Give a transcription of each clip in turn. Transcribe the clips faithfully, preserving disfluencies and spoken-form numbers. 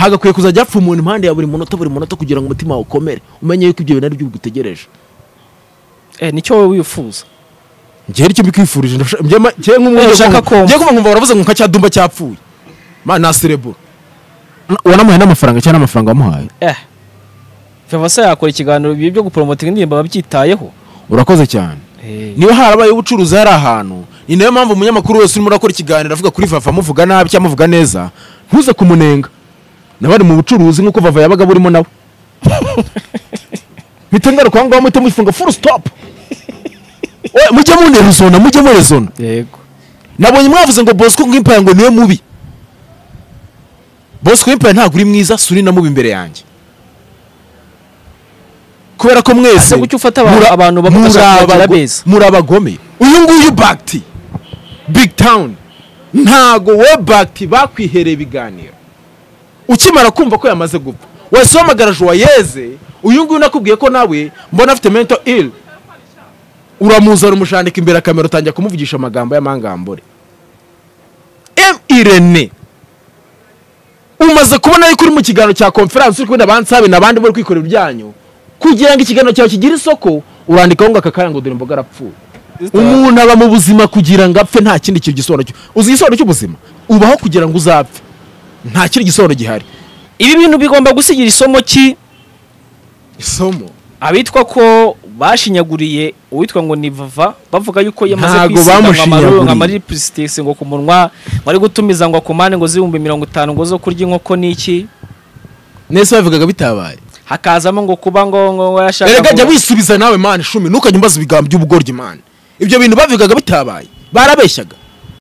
hagakwiye kuzajya apfa umuntu impande ya buri munota buri munota kugira ngo umutima ukomere umenye yuko ibyo bintu ari byo bigutegereje. Eh nicyo wowe wifuza. Ngiye icyo bikwifurije ngiye ngiye nk'umwe ngiye kumva baravuze ngo nka cyadumba cyapfuye. Ma nasirebo. Wanamuhaye n'amafaranga cyane amafaranga wamuhaye. Eh. Feva se yakora ikiganiro byo gupromotinga indirimbo babyitayeho. Urakoze cyane. Hey. Niba harabaye ubucuruzi hari ahantu ni nayo mpamvu umunyamakuru wese urimo urakora ikiganiro avuga kuri Vava muvuga nabi cyangwa muvuga neza ntuze kumunenga. Nabari mu bucuruzi nkuko Vava yabaga burimo nawe. Mitengaro kwa ngo amute mufunga full stop. Oye mujye mu nerezona mujye mu rezona. Yego. Nabonye mwavuze ngo Bosco ng'impaya ngo niwe mubi. Bosco ng'impaya nta guri mwiza suri na mubi imbere yanjye. Kubera ko mwese gucyo ufata abantu bavuga beza murabagome. Uyu nguyu Bakti Big Town ntago we Bakti bakwihereye biganiro. Ukimara kumva ko yamaze gupfa wese wamagaraje wayeze uyu nguyu nakubwiye ko nawe mbona afite mental ill uramuzana umushandika imbere kamera utangiye kumuvugisha amagambo y'amangambore. M Irene umaze kubona yuko uri mu kiganiro cya conference uri kubona abansabe nabandi bari kwikorera ibyanyu kugira ngo ikiganiro cyawe kigira isoko urandikaho ngo akakaya ngo dore mboga rapfu. Umuntu aba mu buzima kugira ngo apfe nta kindi kintu gisobanuro cyo uzi igisobanuro cy'ubuzima ubaho kugira ngo uzapfe nta kindi gisobanuro gihari. Ibi bintu bigomba gusigira isomo ki isomo abitwa ko bashinyaguriye uwitwa ngo ni Vava bavuga yuko yamaze kwisiga amarongo amari pristese ngo ku munwa bari gutumiza ngo akomane ngo zibumbe mirongo itanu ngo zo kurya inkoko niki nese bavugaga bitabaye hakazamo ngo kuba ngo ngo yashaka erega jya wisubiza nawe man shumi nukajya umbaza ibigambo by'ubugoryi man ibyo bintu bavugaga bitabaye barabeshyaga.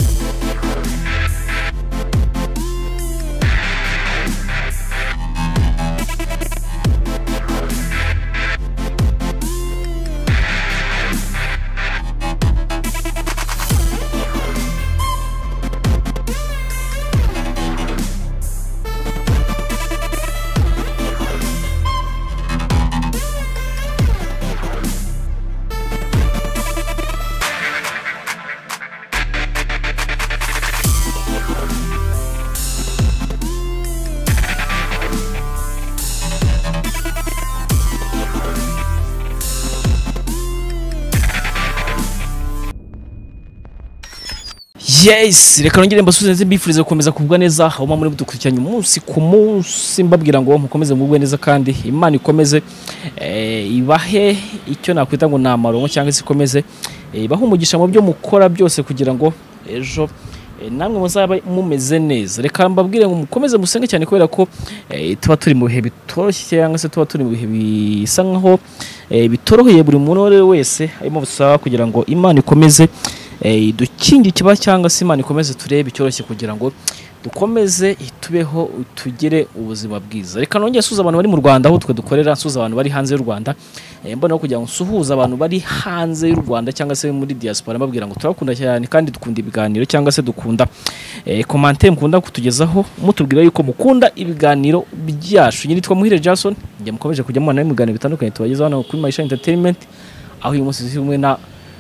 Yes, reka nongere mbasubize mbifurize gukomeza kubwa neza aho muri budukurikiranye umunsi ku munsi mbabwira ngo mukomeze mubwe neza kandi Imana ikomeze eh, ibahe icyo nakwita ngo namarongo cyangwa se ikomeze eh, ibahe umugisha mu byo mukora byose kugira ngo ejo eh, namwe muzaba mumeze neza. Reka mbabwire ngo mukomeze musenge cyane kubera ko eh, tuba turi mu bihe bitoroshye cyangwa se tuba turi mu bihe bisa nkaho eh, bitoroheye buri muntu wese arimo busaba kugira ngo Imana ikomeze eh dukingi kiba cyangwa se Imana ikomeze turebe icyoroshye kugira ngo dukomeze tubeho tugire ubuzima bwiza. Reka nongeye suza abantu bari mu Rwanda aho twe dukorera suza abantu bari hanze y'u Rwanda eh mbona kugira ngo suhuza abantu bari hanze y'u Rwanda cyangwa se muri diaspora mbabwira ngo turakunda cyane kandi dukunda ibiganiro cyangwa se dukunda eh commentaire mukunda kutugezaho mutubwira yuko mukunda ibiganiro byacu. Nyitwa Muhire Jason njye mukomeje kujya mu biganiro bitandukanye tubagezaho hano kuri Maisha Entertainment aho uyu munsi zimwe na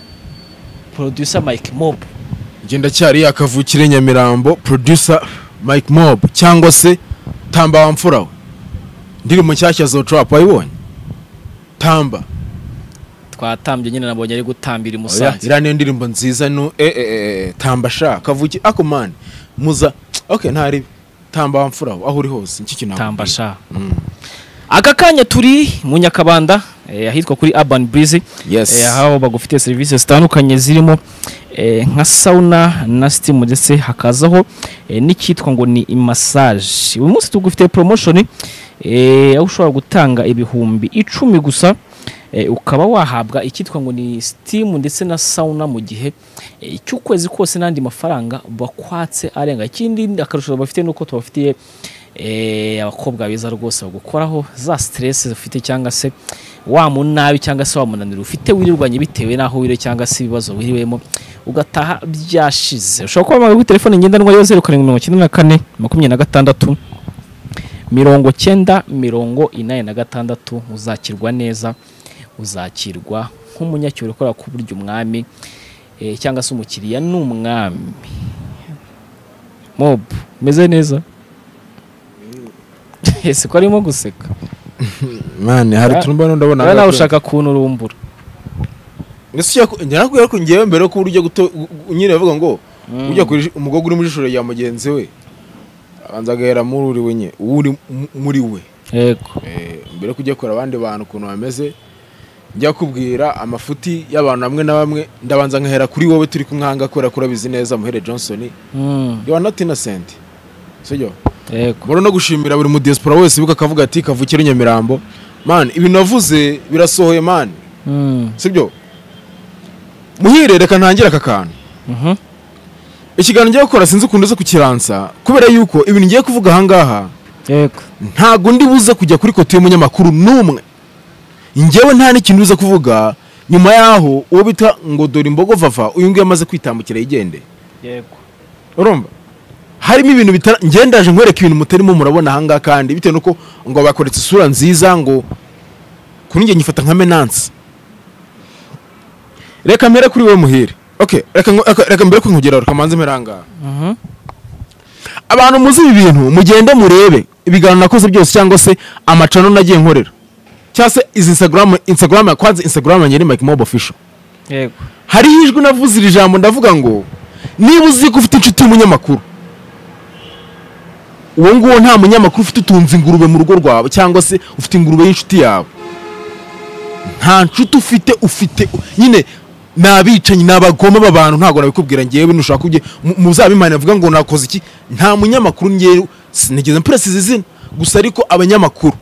producer Mike Mob ngenda cyari yakavukire Nyamirambo producer Mike Mob cyangwa se Tamba wamfurawe ndiri mu cyashya zo trap wayibonye Tamba twatambye nyine nabonye ari gutambira Musanze irane ndirimbo nziza no eh eh Tamba sha kavuki ako man muza okay ntari Tamba wamfurawe aho uri hose iki kintu Tamba sha mm. Aka kanya turi mu Nyakabanda eh ahitwa kuri Urban Breeze yes. eh aho bagufite services zitandukanye zirimo eh nka sauna na steam ndetse hakazaho eh, n'ikitwa ngo ni massage. Uyu munsi tugufite promotion eh aho ushobora gutanga ibihumbi icumi gusa eh, ukaba wahabwa ikitwa ngo ni steam ndetse na sauna mu gihe eh, cy'ukwezi kose nandi mafaranga bakwatse arenga. Ikindi akarusho bafite nuko tubafitiye eh abakobwa beza rwose bagukoraho za stress ufite cyangwa se wa munabi cyangwa se wa munaniro ufite wirirwanye bitewe naho wire cyangwa se ibibazo wiriwemo ugataha byashize. Ushobora kuba muri telefone ngendanwa yo zero karindwi mirongo icyenda na kane makumyabiri na gatandatu mirongo icyenda mirongo inani na gatandatu uzakirwa neza uzakirwa nk'umunyacyuro ukora ku buryo umwami eh, cyangwa se umukiriya n'umwami. Mob meze neza ese ko arimo guseka mane hari tunumba ndabona nawe nawe ushaka kunurumbura ese nyarakubwira ko ngiye mbere ko urujya guto nyine bavuga ngo ujya kuri umugogo uri muri joro ya mugenzi we abanza gahera muri uri wenye uri muri we yego eh mbere kujya kora abandi bantu kuntu bameze njya kubwira amafuti y'abantu bamwe na bamwe ndabanza nkahera kuri wowe turi kumwanga kora kura bizi neza muhere Johnson mm you are not innocent sio yego muri no gushimira buri mu diaspora wese buka kavuga ati kavukira Nyamirambo man ibi navuze birasohoye man mm sibyo muhire reka ntangira aka kantu mhm ikiganiro ngiye gukora sinzi kunduze kukiransa kubera yuko ibintu ngiye kuvuga ahangaha yego ntago ndi buze kujya kuri kote y'umunyamakuru numwe ngewe nta n'ikintu uza kuvuga nyuma yaho uwo bita ngo dore imbogo vava uyu ngiye amaze kwitambukira yigende yego urumva harimo ibintu bitara ngendaje nkwereka ibintu mutarimo murabona ahangaha kandi bitewe nuko ngo bakoretse isura nziza ngo kuri nge nyifata nka menance reka mpere kuri we muhire okay reka reka mbere kunkugera rukamanze meranga mhm abantu muzi ibi bintu mugende murebe ibiganiro nakoze byose cyangwa se amacano nagiye nkorera cyase iz Instagram Instagram kwanza Instagram nyeri Mike Mob official yego hari hijwe navuze iri jambo ndavuga ngo niba uzi ko ufite inshuti y'umunyamakuru uwo nguwo nta munyamakuru ufite utunze ingurube mu rugo rwawe cyangwa se ufite ingurube y'inshuti yawe nta nshuti ufite ufite nyine nabicanyi nabagoma babantu ntago nabikubwira ngiyewe nushaka kujye muzabimana avuga ngo nakoze iki nta munyamakuru ngiye sinigeze presize izina gusa ariko abanyamakuru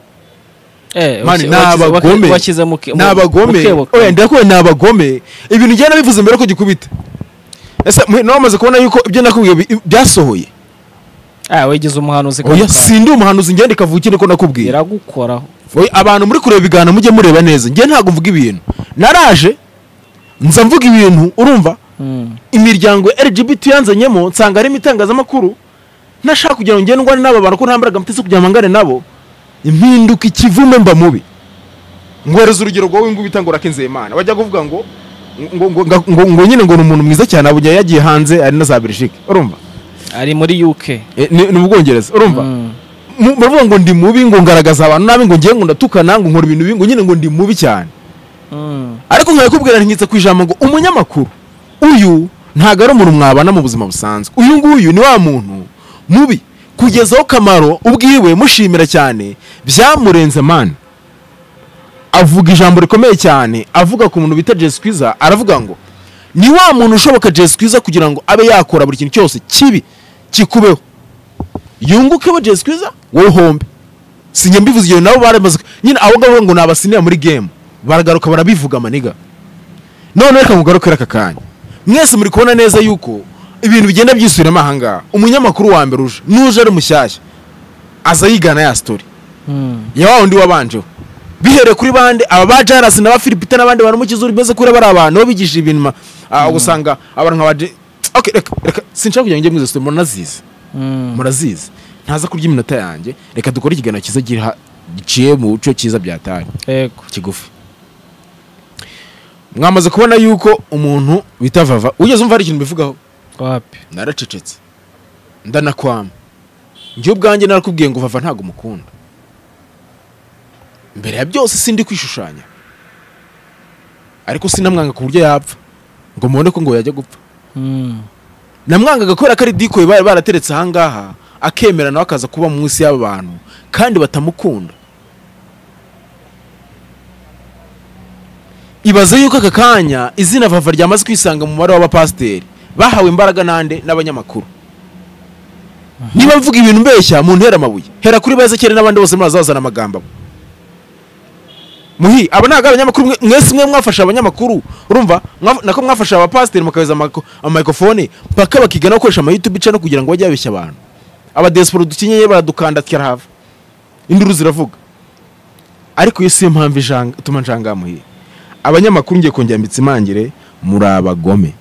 eh mani nabagome wakize mu nabagome oya ndakwe nabagome ibintu ngena bivuze mbere ko gikubita ese no bamaze kubona yuko ibyo nakubwiye byasohoye ah wegeze umuhanuzi oya sindi umuhanuzi ngende kavukire ko nakubwiye iragukoraho oya abantu muri kureba bigana mujye mureba neza ngiye ntago mvuga ibintu naraje nza mvuga ibintu urumva imiryango L G B T yanzanyemo nsanga ari imitangazamakuru nashaka kugira ngo ngendwane n'aba bantu ko ntambaraga mutese kugira mangane nabo impinduka ikivume mba mubi ngwereza urugero rwo wingu bitangura kenze Imana bajya kuvuga ngo ngo ngo ngo nyine ngo umuntu mwiza cyane abunya yagiye hanze ari na za Belgique urumva ari muri U K ni mu Bwongereza urumva bavuga ngo ndi mubi ngo ngaragaza abantu nabi ngo ngiye ngo ndatukana ngo nkora ibintu bingo nyine ngo ndi mubi cyane ariko nkaye kubwira nkitse kwijambo ngo umunyamakuru uyu ntago ari umuntu mwabana mu buzima busanzwe uyu nguyu ni wa muntu mubi kugezaho kamaro ubwiwe mushimira cyane byamurenze man avuga ijambo rikomeye cyane avuga ku muntu bita Jesus Kwiza aravuga ngo ni wa muntu ushoboka Jesus Kwiza kugira ngo abe yakora buri kintu cyose kibi kikubeho yunguke bo Jesus Kwiza wowe hombe sinye mbivuze iyo nabo baramaze nyine abo ngabo ngo nabasinira muri game baragaruka barabivuga maniga none reka mugarukira aka kanya mwese muri kubona neza yuko ibintu bigenda byisubira mahanga umunyamakuru wa mbere uje nuje ari mushyashya aza yigana ya story mm. ya wa undi wabanje bihere kuri bande aba bajarasi na ba Philipita nabandi bantu mukizuri beze kure bari abantu bo bigisha ibintu ugusanga abantu nka okay reka reka sinshaka kujya ngiye mwizo story murazizi mm. murazizi ntaza kurya iminota yanjye reka dukore ikigana kiza gira giciye mu cyo kiza byatari yego kigufi mwamaze kubona yuko umuntu bita Vava ugeze umva ari ikintu bivugaho wapi naracecetse ndanakwama njye ubwanjye narakubwiye ngo Vava ntago mukunda mbere ya byose sindi kwishushanya ariko sinamwanga ku buryo yapfa ngo mubone ko ngo yajya gupfa mm. namwanga gakora kari dikoye bari barateretse ahangaha akemera nawe akaza kuba mu isi y'abantu kandi batamukunda ibaze yuko aka kanya izina Vava ryamaze kwisanga mu mubare w'abapasiteri bahawe imbaraga nande n'abanyamakuru niba mvuga ibintu mbeshya mu ntera amabuye hera kuri beza cyane n'abandi bose murazazana amagambo muhi aba naga abanyamakuru mwese mwe mwafasha abanyamakuru urumva nako mwafasha abapasiteri mukabeza amamicrophone paka bakigana gukoresha ama YouTube channel kugira ngo bajye babeshya abantu aba diaspora dukinyeye baradukanda tyarava induru ziravuga ariko yese impamvu ijanga tuma njanga muhi abanyamakuru ngiye kongera mbitsimangire muri abagome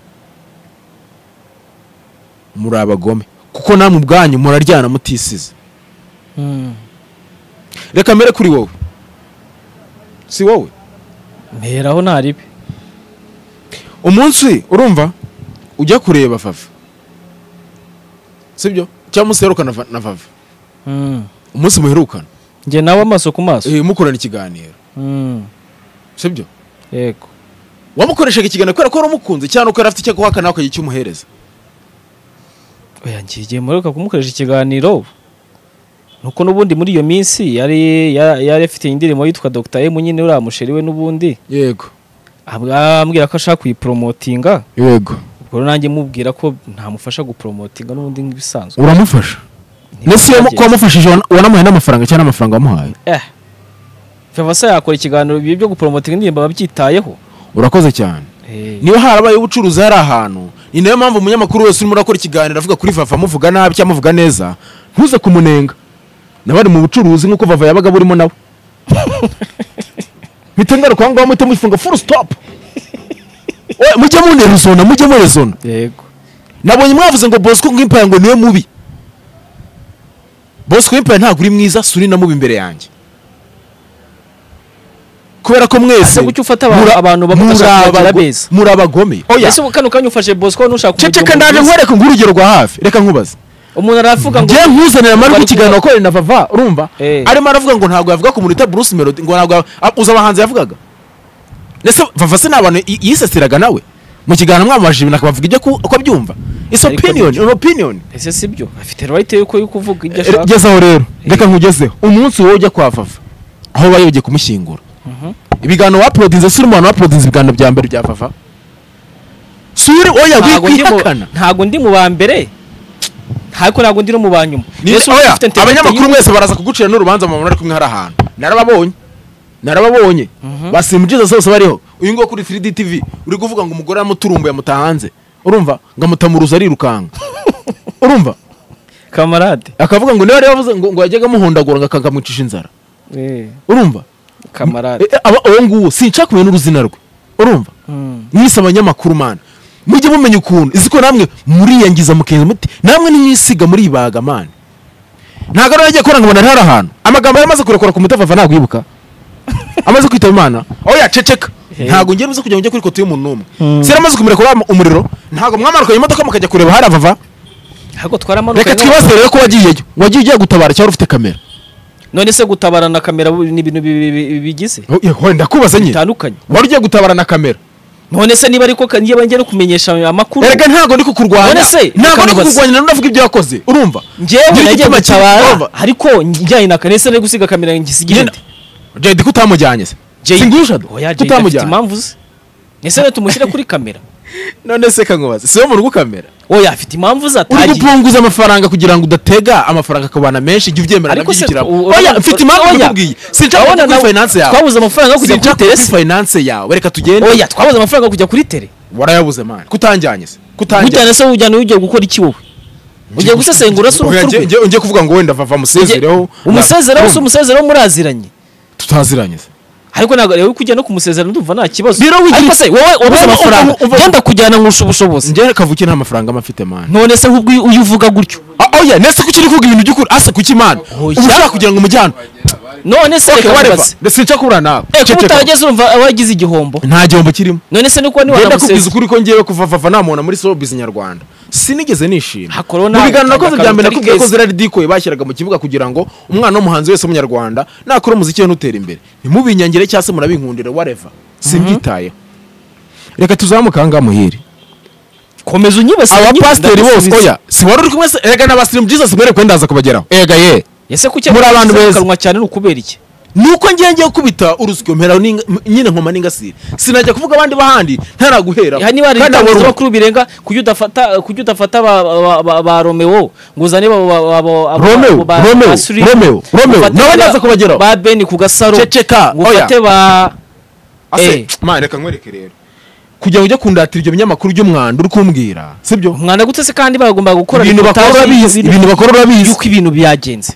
muri abagome kuko namwe ubwanyu muraryana mutisize mm. reka mere kuri wowe si wowe mperaho ntaribe umunsi urumva ujya kureba Vava sibyo cyangwa museruka na Vava mm. umunsi muherukana njye nawe amaso ku maso eh mukorana ikiganiro mm sibyo yego wamukoreshaga ikiganiro kubera ko waramukunze cyane uko yarafite icyo guhakana ukagiye cyumuhereza oya ngiye muheruka kumukoresha ikiganiro nuko nubundi muri iyo minsi yari yari afite indirimbo yitwa Doctor M nyine uriya musheri we nubundi yego ambwira ko ashaka kuyipromotinga yego ubwo nanjye mubwira ko ntamufasha gupromotinga nubundi nk'ibisanzwe uramufasha nese yo ko wamufashije wanamuhaye n'amafaranga cyane amafaranga wamuhaye eh Favasa yakora ikiganiro bibi byo gupromotinga indirimbo babyitayeho urakoze cyane hey. Niba harabaye ubucuruzi hari ahantu ni nayo mpamvu umunyamakuru wese urimo urakora ikiganiro avuga kuri Vava muvuga nabi cyangwa muvuga neza ntuze kumunenga nabari mu bucuruzi nkuko Vava yabaga burimo nawe bitengara kwa ngaho muto mufunga full stop oya mujye mu nerezona mujye mu rezona yego nabonye mwavuze ngo Bosco ngimpa ngo niwe mubi Bosco ngimpa ntago uri mwiza suri na mubi imbere yanjye kubera ko mwese gucyo ufata abantu bakashaka beza murabagome oya ese kano kanyufashe Bosco nushaka kumujya cece kandaje nkwereka ngurugero rwa hafi reka nkubaza umuntu aravuga ngo je nkuzanira amari ku kiganiro ko na Vava urumva arimo aravuga ngo ntago yavuga ko umuntu ita Bruce Melody ngo ntago uza abahanzi yavugaga nese Vava se nabantu yiseseraga nawe mu kiganiro mwamajije ibintu akabavuga ibyo ko byumva is opinion an opinion ese sibyo afite right yuko yukuvuga ibyo ashaka gezaho rero reka nkugezeho umunsi wowe ujya kwa Vava aho bayogiye kumushyingura ibiganiro wa uploadinze suri mu uploadinze ibiganiro bya mbere bya Vava suri oya wikwihakana ntago ndi mu ba mbere hako nago ndi no mu banyuma abanyamakuru mwese baraza kugucira n'urubanza mu ari kumwe hari ahantu narababonye narababonye basimjiza sose bariho uyu ngo kuri three D T V uri kuvuga ngo umugore amuturumbuye mutahanze urumva ngo amutamuruza ari rukanga urumva kamarade akavuga ngo niba yavuze ngo ngo yajyaga muhondagura ngo akangamwicisha inzara eh urumva kamarade aba uwo nguwo sinshaka kumenya n'uruzina rwe urumva mwise abanyamakuru mana mujye mumenya ukuntu iziko namwe muriyangiza mukenze muti namwe nimwisiga muri ibaga man ntago nagiye kora ngo nari ahantu amagambo yamaze kurekora ku mutava ntago yibuka amaze kwitaba Imana oya ceceka ntago ngiye muze kujya kuri kote y'umuntu numwe sera amaze kumirekora umuriro ntago mwamaruka imodoka mukajya kureba hari Vava hago twaramaruka reka twibaze rero ko wagiyeyo wagiye ugiye gutabara cyangwa ufite kamera none se gutabara na kamera ni ibintu bigize oya ndakubaza nyine bitandukanye wari ugiye gutabara na kamera none se niba ariko kangiye bangiye no kumenyesha amakuru erega ntago ndi kukurwanya none se ntago ndi kukurwanya navuga ibyo yakoze urumva ngewe nagiye gutabara ariko njyanye na kanese ne gusiga kamera ngisigirinde je ndi kutamujyanye se singusha kutamujyanye impamvu ze nese ne tumushyira kuri kamera none se kangobaze se mu rugo kamera oya afite impamvu zatagiye uri gupunguza amafaranga kugira ngo udatega amafaranga akabana menshi jye ubyemera nabyigira oya mfite impamvu nakubwiye sinshaka na finance yawe twabuze amafaranga yo kujya kuri tele finance yawe reka tugende oya twabuze amafaranga yo kujya kuri tele warayabuze man kutanjyanye se kutanjyanye se ujyana ugiye gukora iki wowe ugiye gusesengura se urupfu ngiye ngiye kuvuga ngo wenda Vava musezereho umusezereho se umusezereho muraziranye tutaziranye ariko nago rero kujya no kumusezerana ndumva nta kibazo ariko se wowe ubuze amafaranga genda kujyana nkusha ubushobozi ngiye kavuki nta mafaranga amafite man none se ubwo uyuvuga gutyo oya nese kuki kuvuga ibintu by'ukuri ase kuki man ushaka kugira ngo umujyana none se reka wabaze ndetse nca kubura nawe eh kutarageze urumva abagize igihombo nta gihombo kirimo none se nuko ni wanamuseze ndakubwiza ukuri ko ngiye kuva Vava namona muri showbiz nyarwanda sinigeze nishima corona mu biganiro nakoze bya mbere nakubwiye ko zira ridikoye bashyiraga mu kibuga kugira ngo umwana w'umuhanzi wese w'umunyarwanda nakora umuziki we nutera imbere ntimubinyangire cyase murabinkundira whatever simbyitaye reka tuzamukanga muhiri komeza unyibase aba pastor bose oya si wari uri kumwe se ega n'abasirimu Jesus mwere kwendaza kubageraho ega ye yese kuki muri abantu beza cyane n'ukubera iki nuko ngiye ngiye kubita urusyo mpera nyine nkoma n'ingasire sinajya kuvuga abandi bahandi ntaraguhera kandi bari bakuru birenga kujya udafata kujya udafata ba Romeo nguzane ba Romeo Romeo Romeo Romeo nawe naza kubageraho ba Ben ku gasaro ngufate ba eh man reka nkwereke rero kujya ujya kundatira ibyo binyamakuru by'umwanda uri kumbwira sibyo umwanda gute se kandi bagomba gukora ibintu bakora bizi ibintu bakora bizi yuko ibintu byagenze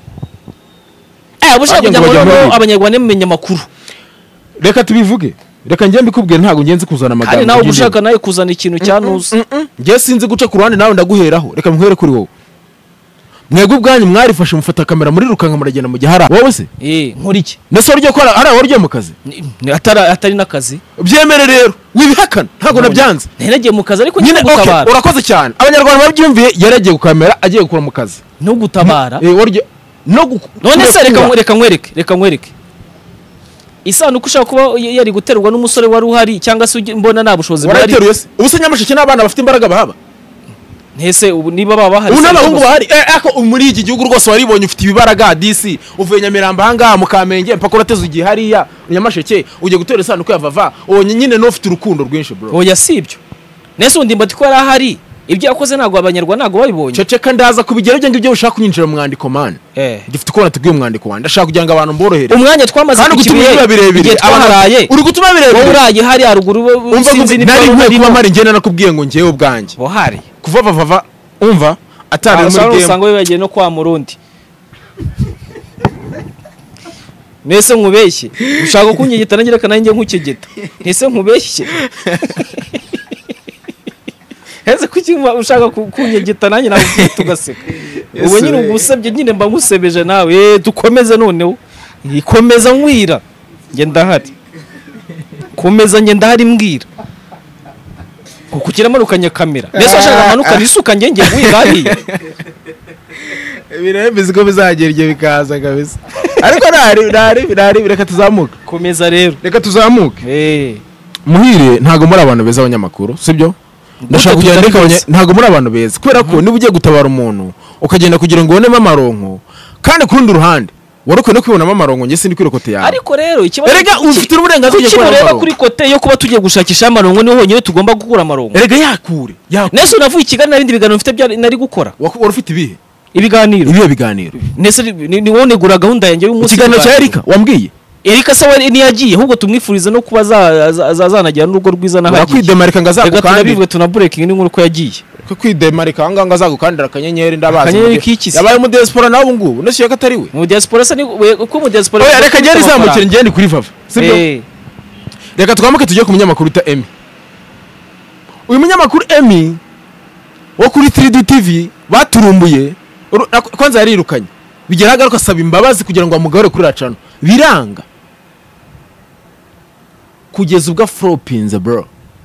eh bushaka kujya ngo abanyarwanda mumenye amakuru reka tubivuge reka njye mbikubwira ntago ngenzi kuzana amagambo kandi nawe ushaka nawe kuzana ikintu cyanuze ngiye sinzi guca ku ruhande nawe ndaguheraho reka nkwereke kuri wowe mwego ubwanyu mwarifashe mufata kamera muri rukanga muragenda mu gihara wowe se eh nkora iki nese uryo kora ari aho ryo mu kazi atari atari nakazi byemere rero wibihakana ntago nabyanze naragiye mu kazi ariko nyine gutabara urakoze cyane abanyarwanda babyumviye yaragiye ku kamera agiye gukora mu kazi no gutabara eh waryo no none se reka reka nkwereke reka nkwereke isanduku ushaka kuba yari guterwa n'umusore wari uhari cyangwa se mbona nta bushobozi bwari ubu se Nyamasheke n'abana bafite imbaraga bahaba ntese ubu niba baba bahari ubu n'abahungu bahari eh ako muri iki gihugu rwose waribonye ufite ibibaraga D C uvuye Nyamirambo hanga mu Kamenge mpaka urateze ugiye hariya Nyamasheke uje gutera isanduku ya vava ubonye nyine no ufite urukundo rwinshi bro oya sibyo nese undi mbati ko yari ahari ibyo yakoze nago abanyarwanda nago babibonye ceceka ndaza kubigera ibyo ngibyo ushaka kunyinjira mu mwandiko man eh gifite ko natubwiye umwandiko wanda ndashaka kugira ngo abantu mborohere umwanya twamaze kukibiye birebire abaharaye uri gutuma birebire wowe uraye hari haruguru sinzi ni nari nkwiye kuba mari ngena nakubwiye ngo ngewe ubwanjye bo hari kuva vava umva atari muri game usanga wibagiye no kwa murundi Nese nkubeshye ushaka kunyegeta nanjye reka nanjye nkukegeta nese nkubeshye Heze kuki ushaka kunyegeta nanjye nawe tugaseka ubu nyine ugusebye nyine mba ngusebeje nawe eh dukomeze noneho ikomeza nkwira nge ndahari komeza nge ndahari mbwira kukira marukanye kamera nese ashaka manuka nisuka nge nge ngwirari birebe biziko bizagera igihe bikaza kabisa ariko nari nari nari reka tuzamuka komeza rero reka tuzamuke eh muhire ntago muri abantu beza abanyamakuru sibyo ndashaka kugenda reka ntago muri abantu beza kubera ko niba ugiye gutabara umuntu ukagenda kugira ngo ubonemo amaronko kandi kurundi ruhande waruko no kwibonamo amaronko nge sindi kwiro kote yawe ariko rero ikibazo erega ufite uburenganzira bwo kubona amaronko kuri kote yo kuba tugiye gushakisha amaronko niho honyine tugomba gukura amaronko erega yakure yakure nese unavuye Kigali nabindi biganiro mfite bya nari gukora wari ufite ibihe ibiganiro ibihe biganiro nese ni wone gura gahunda yanjye y'umunsi ikiganiro cya Erika wambwiye Erika sawa ni yagiye ahubwo tumwifuriza no kuba zazanagira n'urugo rwiza na hagiye kwidemarika ngazago kandi bivwe tuna breaking ni nkuru ko yagiye ko kwidemarika anga ngazago kandi akanyenyeri ndabaza yabaye mu diaspora nawo ngubu nese yaka atari we mu diaspora se ni ko mu diaspora oya reka ngeri zamukira ngende kuri vava sibyo reka twamuke tujye ku munyamakuru ta Emmy uyu munyamakuru Emmy wo kuri three D T V baturumbuye kwanza yarirukanye bigera hagaruka asaba imbabazi kugira ngo amugare kuri racano biranga kugeza ubwa flopinze bro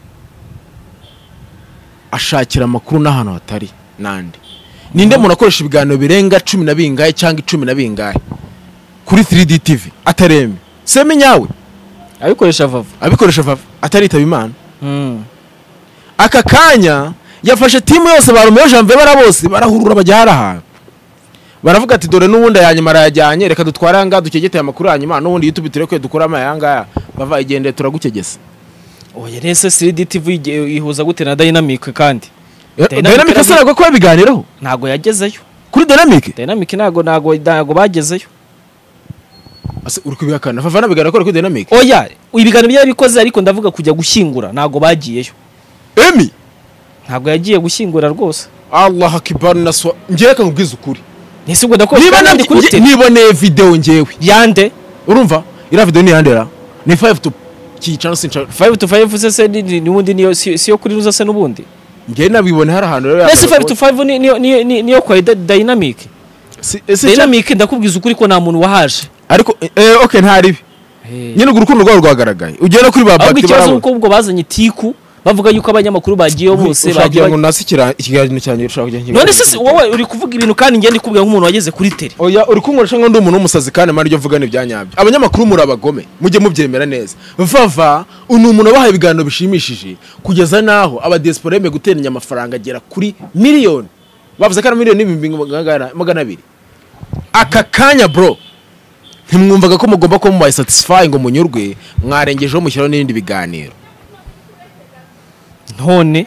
ashakira amakuru n'ahantu hatari nandi ninde muntu akoresha ibiganiro birenga cumi na bingahe cyangwa icumi na bingahe kuri three D T V atareme seme nyawe abikoresha vava abikoresha vava ataritaba Imana mm. aka kanya yafashe timu yose barumeyo Janvier barabose barahurura bajya haraha baravuga ati dore n'ubundi yanyuma arayajyanye reka dutwara anga dukegete amakuru yanyuma n'ubundi YouTube tureke dukora amayanga bava igende turagukegesa oya nese three D T V ihuza gute na Dynamic kandi Dynamic asarago ko biganiraho ntago yagezeyo kuri Dynamic Dynamic ntago ntago ntago bagezeyo ase uri kubihakana vava nabigana ko kuri Dynamic oya ibiganiro byabikoze ariko ndavuga kujya gushyingura ntago bagiyeyo Emmy ntago yagiye gushyingura rwose Allah akbar naswa ngereka nkubwiza ukuri nese ubwo ndako niba nandi kuri nibone video ngewe yande urumva ira video ni yandera ni five to kicano sincha five to five se ni wundi niyo siyo kuri ruza se nubundi nge nabibone hari ahantu rero nese five to five ni ni niyo kwa Dynamic Dynamic ndakubwiza ukuri ko nta muntu wahaje ariko eh okay ntari nyine urukundo rwabo rwagaragaye ugera kuri ba bakti barabo ubwo ubwo bazanye tiku bavuga yuko abanyamakuru bagiye bose bagiye ngo nasikira ikiganiro cyane ushaka kujya none se wowe uri kuvuga ibintu kandi ngende kubwira nk'umuntu wageze kuri tele oya uri kunkoresha ngo ndi umuntu w'umusazi kandi mari ryo vuga n'ibyanyabyo abanyamakuru muri abagome mujye mubyemera neza vava unu umuntu wabahaye ibiganiro bishimishije kugeza naho aba diaspora yeme guteranya amafaranga agera kuri miliyoni bavuze ko ari miliyoni magana abiri aka kanya bro ntimwumvaga ko mugomba ko mu satisfy ngo munyurwe mwarengejeho mushyiraho n'ibindi biganiro none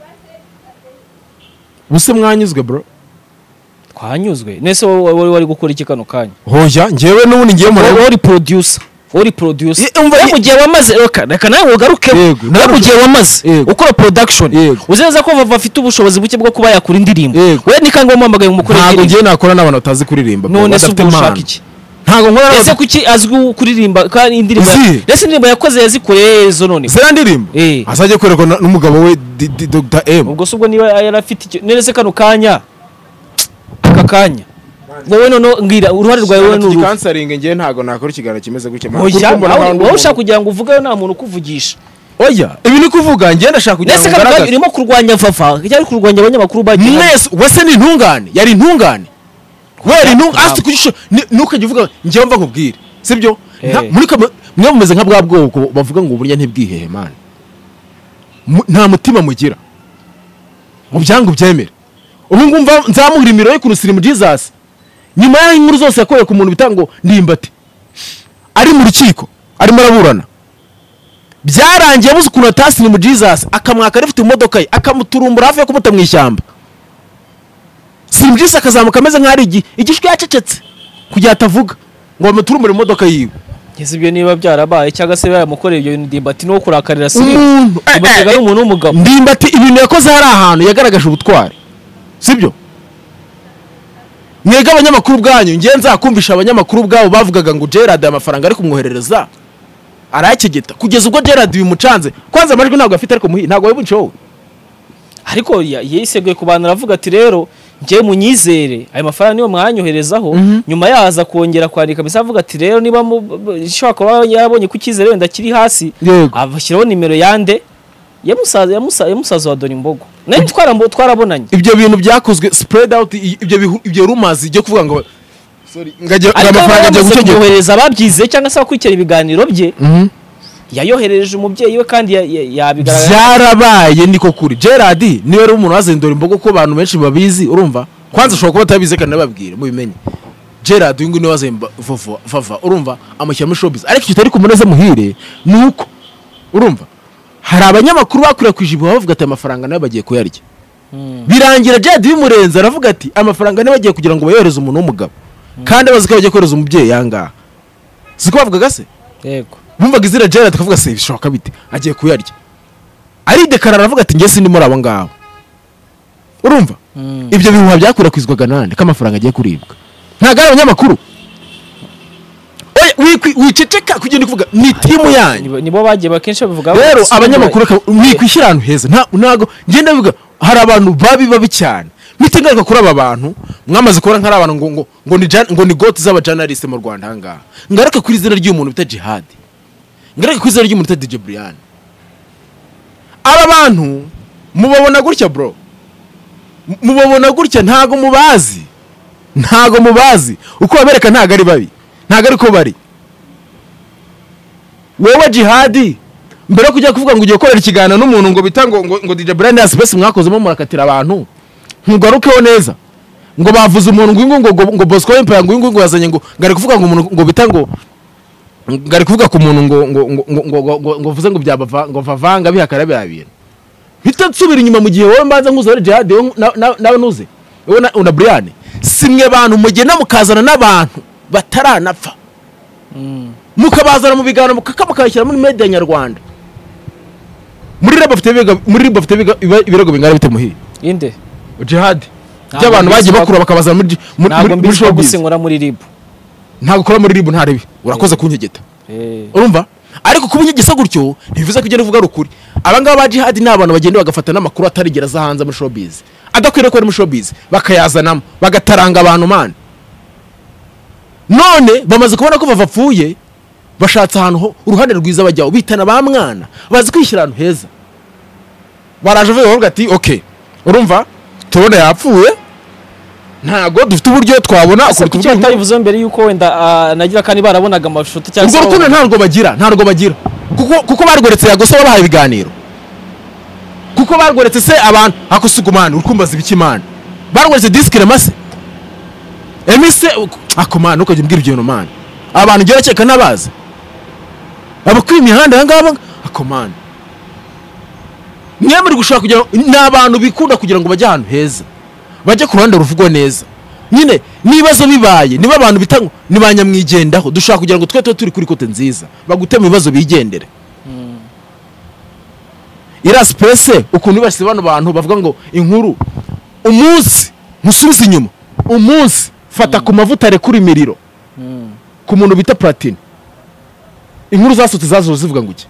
buse mwanyuzwe bro twanyuzwe nese wowe wari gukora iki kano kanya hoya ngewe n'ubundi ngiye muri wowe producer wowe producer mu gihe wamaze reka nawe ugaruke mu gihe wamaze ukora production uzeza ko vava afite ubushobozi buke bwo kuba yakura indirimbo we nikanga wamamagaye umukore ntabwo ngiye nakora n'abantu batazi kuririmba none se ushaka iki ntago nkora ese kuki azwi kuririmba kandi indirimbo ese indirimbo yakoze yazikoreye zo none zera ndirimbo azaje kwereka n'umugabo we Doctor M ubwo subwo niba yarafite none se kano kanya aka kanya wowe none ngira uruhare rwawe wowe n'uru canceling ngiye ntago nakora ikigano kimeze gutya wowe ushaka kugira ngo uvuge nta muntu kuvugisha oya ibi ni kuvuga ngiye ndashaka kugira ngo ngaragaze irimo kurwanya vava cyari kurwanya abanyamakuru bagiye nese wese ni intungane yari intungane weri nu asi kujisho nukajya uvuga njye mva nkubwire sibyo muri mwe mumeze nka bwa bwoko bavuga ngo uburya ntibwihehe man nta mutima mugira mu byangu byemera ubu ngumva nzamuhira imiro yo kurusira mu Jesus nyuma ya inkuru zose yakoye ku muntu bitango ndimbati ari mu rukiko ari muraburana byarangiye buze ukuntu atasi ni mu Jesus akamwaka rifite imodoka ye akamuturumbura hafi yo kumuta mu ishyamba Simjisa akazamuka ameze nk'ari igi igishwe yacecetse kugira atavuga ngo bamuturumbure mu modoka yiwe Yese ibyo niba byarabaye cyangwa se bayamukoreye ibyo ndimbati no kurakarira siri ndimbati umuntu w'umugabo ndimbati ibintu yakoze hari ahantu yagaragaje ubutwari sibyo mwega abanyamakuru bwanyu ngiye nzakumvisha abanyamakuru bwabo bavugaga ngo Gerard amafaranga ari kumwoherereza arayakegeta kugeza ubwo Gerard bimucanze kwanza amajwi ntabwo afite ariko muhi ntabwo yabuncowe ariko yiseguye kubana aravuga ati rero ngiye munyizere ayo mafaranga niyo mwanyoherezaho mm -hmm. nyuma yaza kongera kwandika bisa avuga ati rero niba shaka kuba yarabonye kukizere wenda kiri hasi abashyiraho nimero yande yamusaza yamusaza yamusaza wa Donimbogo nari twarambo twarabonanye ibyo bintu byakozwe spread out ibyo ibyo rumors ijye kuvuga ngo sorry ngaje amafaranga agiye gucyohereza ababyize cyangwa se akwikira ibiganiro bye mm -hmm. yayohereje umubyeyi we kandi yabigaragaza byarabaye niko kuri Gerard niwe ari umuntu wazendora imbogo ko abantu benshi babizi urumva kwanza ushobora kuba tabize kandi nababwire mu bimenye Gerard uyu niwe wazemba vova vava urumva amushyamo showbiz ariko kitari kumuneze muhire nuko urumva hari abanyamakuru bakura kwijibu bavuga ati amafaranga nayo bagiye kuyarya hmm. birangira Gerard bimurenza aravuga ati amafaranga nayo bagiye kugira ngo bayohereze umuntu w'umugabo hmm. kandi bazika bagiye kohereza umubyeyi yanga siko bavugaga se yego bumvaga izira Gerard akavuga se bishoboka bite agiye kuyarya ari dekarara aravuga ati ngiye sindi muri abo ngabo urumva mm. ibyo bihuha byakurakwizwaga nande kamafaranga agiye kuribwa ntago ari abanyamakuru oye wiceceka kugenda kuvuga ni timu yanyu nibo bagiye bakenshi bavuga rero abanyamakuru mwikwishyira ahantu heza ntago ngenda bivuga hari abantu babi babi cyane mitingaruka kuri aba bantu mwamaze kubona nkari abantu ngo ngo ni ngo ni goat z'aba journalist mu Rwanda hanga ngaruka kuri izina ry'umuntu bita Jihad ngareke kwizera ry'umuntu D J Brian aba bantu mubabona gutya bro mubabona gutya ntago mubazi ntago mubazi uko babereka ntago ari babi ntago ari ko bari wowe Jihad mbere kujya kuvuga ngo ugiye korera ikiganiro n'umuntu ngo bitango ngo ngo D J Brian ya space mwakozemo murakatira abantu ntugarukeho neza ngo bavuze umuntu ngo ngo ngo Bosco Empire ngo ngo yazanye ngo ngare kuvuga ngo umuntu ngo bitango ngari kuvuga ku muntu ngo ngo ngo ngo ngo vuze ngo byabava ngo vavanga bihakara byabintu bitatsubira inyuma mu gihe wowe mbanza nkuzore Jihad nawe nuze wowe una Brian simwe bantu mugena mukazana n'abantu bataranapfa mukabazana mu bigano mukakamukashyira muri media nyarwanda muri rabo afite biga muri rabo afite biga ibirego bingara bite muhi inde Jihad by'abantu bagiye bakura bakabazana muri muri show gusengura muri ribu ntago ukora muri ribu ntarebi urakoze kunyegeta urumva ariko kubunyegesa gutyo ntibivuze kugenda uvuga rukuri abangaba ba Jihad ni abantu bagenda bagafata n'amakuru atarigera za hanze muri showbiz adakwiriye ko muri showbiz bakayazanamo bagataranga abantu man none bamaze kubona ko bavapfuye bashatse ahantu uruhande rwiza bajyaho bitana ba mwana bazi kwishyira ahantu heza baraje bavuga ati okay urumva tubona yapfuye ntago dufite uburyo twabona uko tutabivuze mbere yuko wenda nagira kandi barabonaga amashuti cyangwa ubwo rukundo ntarwo bagira ntarwo bagira kuko kuko bargoretse yagose babahaye ibiganiro kuko bargoretse se abantu akusugumana urukumbaza ibikimana bargoretse diskire mase emise akomana uko jimbwira ibyo man abantu ngira cyeka nabaza abakwi imihanda hangaba akomana niye muri gushaka kugira n'abantu bikunda kugira ngo bajye ahantu heza bajye ku ruhande ruvugwa neza nyine nibazo bibaye niba abantu bitango nibanyamwigendaho dushaka kugira ngo twe twe turi kuri kote nziza bagutema ibibazo bigendere mm. ira space ukuntu bashyize bano bantu bavuga ngo inkuru umunsi musubize inyuma umunsi fata mm. ku mavuta rekura imiriro mm. ku muntu bita Platine inkuru zasutse zazo zivuga ngo iki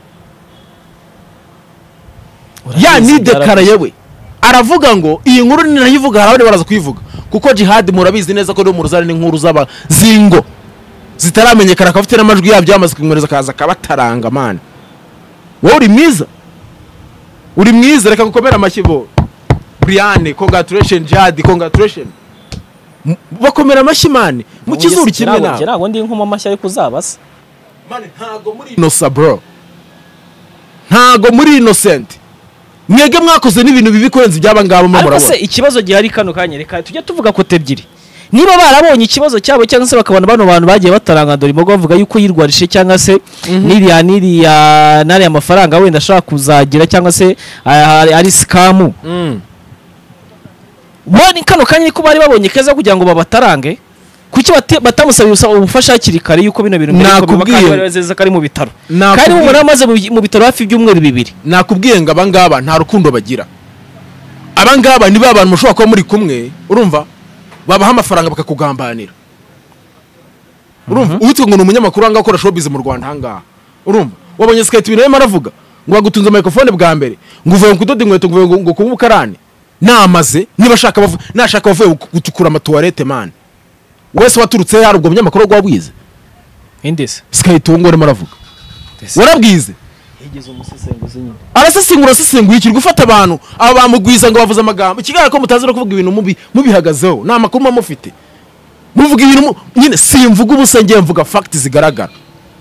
ya ni dekara yewe aravuga ngo iyi nkuru ni nayivuga harabone baraza kuyivuga kuko Jihad murabizi neza ko no mu ruzane n'inkuru zaba zingo zitaramenyekana kafite n'amajwi yabyo yamaze kwimwereza kaza kabataranga man wowe uri mwiza uri mwiza reka gukomera amashyibo Brian congratulations Jihad congratulations bakomera amashyi mani mu kizuru kimwe nawe ntabwo ndi nkoma amashyi ariko uzabasa mani ntago muri innocent bro ntago muri innocent mwege mwakoze n'ibintu bibi kurenza ibyaba ngabo mu murabona ariko se ikibazo gihari kano kanya reka tujye tuvuga ko tebyiri niba barabonye ikibazo cyabo cyangwa se bakabona bano bantu bagiye bataranga dore imbogo bavuga yuko yirwarishe cyangwa se niriya niriya nari amafaranga wenda ashaka kuzagira cyangwa se ari scam Boni kano kanya niko bari babonye keza kugira ngo babatarange kuki batamusabye ubufasha hakiri kare yuko bino bintu nakubwiye kari mu bitaro kandi mu amaze mu bitaro hafi by'umweru bibiri nakubwiye ngo abangaba nta rukundo bagira abangaba ni ba bantu mushobora kuba muri kumwe urumva babaha amafaranga bakakugambanira urumva ubitwe ngo ni umunyamakuru anga akora showbiz mu Rwanda hangaha urumva wabonye skate ibintu yema aravuga ngo agutunze microphone bwa mbere ngo uvuye kudoda inkweto ngo ngo kuba ubukarane namaze niba shaka bavu nashaka bavuye gutukura amatoilette man wese waturutse yari ubwo munyamakuru gwabwize indese skate ngo arimo aravuga warabwize yigeze umusesenguzi nyine arasesengura sesenguye ikiri gufata abantu aba bamugwiza ngo bavuze amagambo ikigara ko mutazira kuvuga ibintu mubi mubihagazeho na makuru mufite muvuga ibintu nyine simvuga ubusenge mvuga fact zigaragara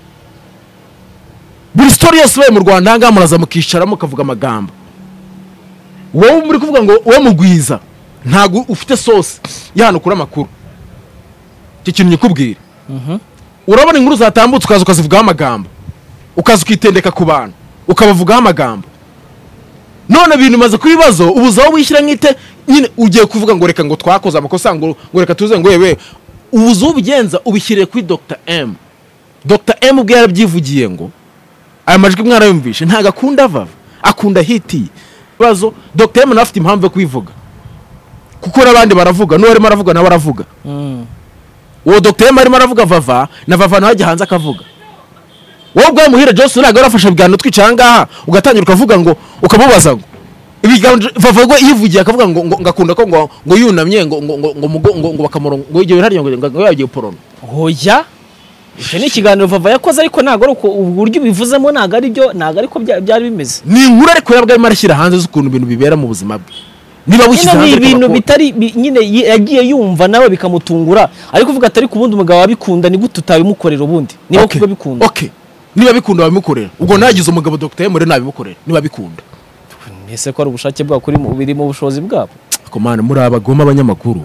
buri story yose we mu Rwanda hanga muraza mukicara mukavuga amagambo wowe muri kuvuga ngo wowe mugwiza ntago ufite sauce yahano kuri amakuru cyo kintu nyikubwira mhm urabona inkuru zatambutse ukaza ukazivugaho amagambo ukaza ukitendeka ku bantu ukabavugaho amagambo none ibintu maze kubibazo ubuzaho wishyira nkite nyine ugiye kuvuga ngo reka ngo twakoze amakosa ngo ngo reka tuze ngo wewe ubuzo ubigenza ubishyire kuri Doctor M Doctor M ubwo yarabyivugiye ngo aya majwi mwana yumvishe ntago akunda vava akunda hiti bazo Doctor M nafite impamvu yo kwivuga kuko abandi baravuga no arimo aravuga nawe aravuga mm uwo Doctor M arimo aravuga vava na vava nawe ajya hanze akavuga wowe bwa muhira Johnson ntago arafasha bigano twicara ngaha ugatangira ukavuga ngo ukamubaza ngo ibigano vava ngo yivugiye akavuga ngo ngakunda ko ngo ngo yunamye ngo ngo ngo ngo ngo bakamurongo ngo igihe hari ngo ngo yagiye porono hoya icyo ni ikiganiro vava yakoze ariko ntago ari uko uburyo ubivuzemo ntago ari byo ntago ariko byari bimeze ni inkuru ariko yabwa arimo arashyira hanze z'ukuntu ibintu bibera mu buzima bwe niba wishyize hanze ibintu bitari nyine yagiye yumva nawe bikamutungura ariko uvuga atari kubundi umugabo wabikunda ni gute utabimukorera ubundi niba kuba bikunda okay niba bikunda babimukorera ubwo nagize umugabo Doctor M nabimukorera niba bikunda ese ko ari ubushake bwa kuri mu biri mu bushobozi bwabo komane muri abagoma abanyamakuru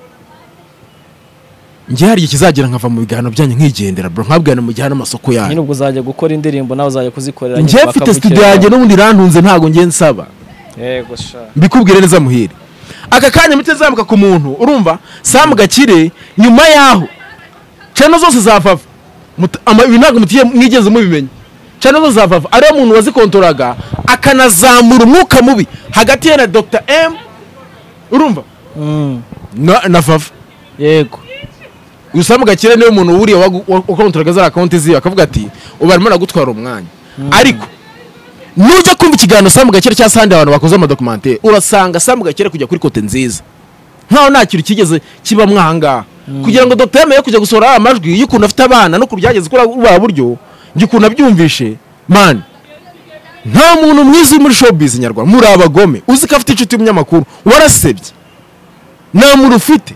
ngiye hari ikizagira nkava mu bigano byanye nkigendera bro nkabwana mu gihana amasoko yanyu nyine ubwo uzajya gukora indirimbo nawe uzajya kuzikorera ngiye mfite studio yanjye n'ubundi rantunze ntago ngiye nsaba yego sha mbikubwire neza muhire aka kanya mitezamuka ku muntu urumva Sam Gakire nyuma yaho channel zose zavava ibinago mutiye mwigeze mubimenya channel zose zavava ari umuntu wazikontoraga akanazamura umwuka mubi hagati ya na Doctor M urumva mm na na vava yego Sam Gakire niwe muntu wuriye wakontoraga za account ziwe akavuga ati ubarimo nagutwara umwanya ariko nujya kumva ikiganiro Sam Gakire cya sande abantu bakoze ama documentaire urasanga Sam Gakire kujya kuri kote nziza ntaho nakiri kigeze kiba mwahanga kugira ngo Doctor M yo kujya gusora amajwi y'ukuntu afite abana no kubyageze kuri uba buryo ngikuna byumvishe man nta muntu mwiza muri showbiz nyarwanda muri abagome uzi ko afite inshuti y'umunyamakuru warasebye nta muntu ufite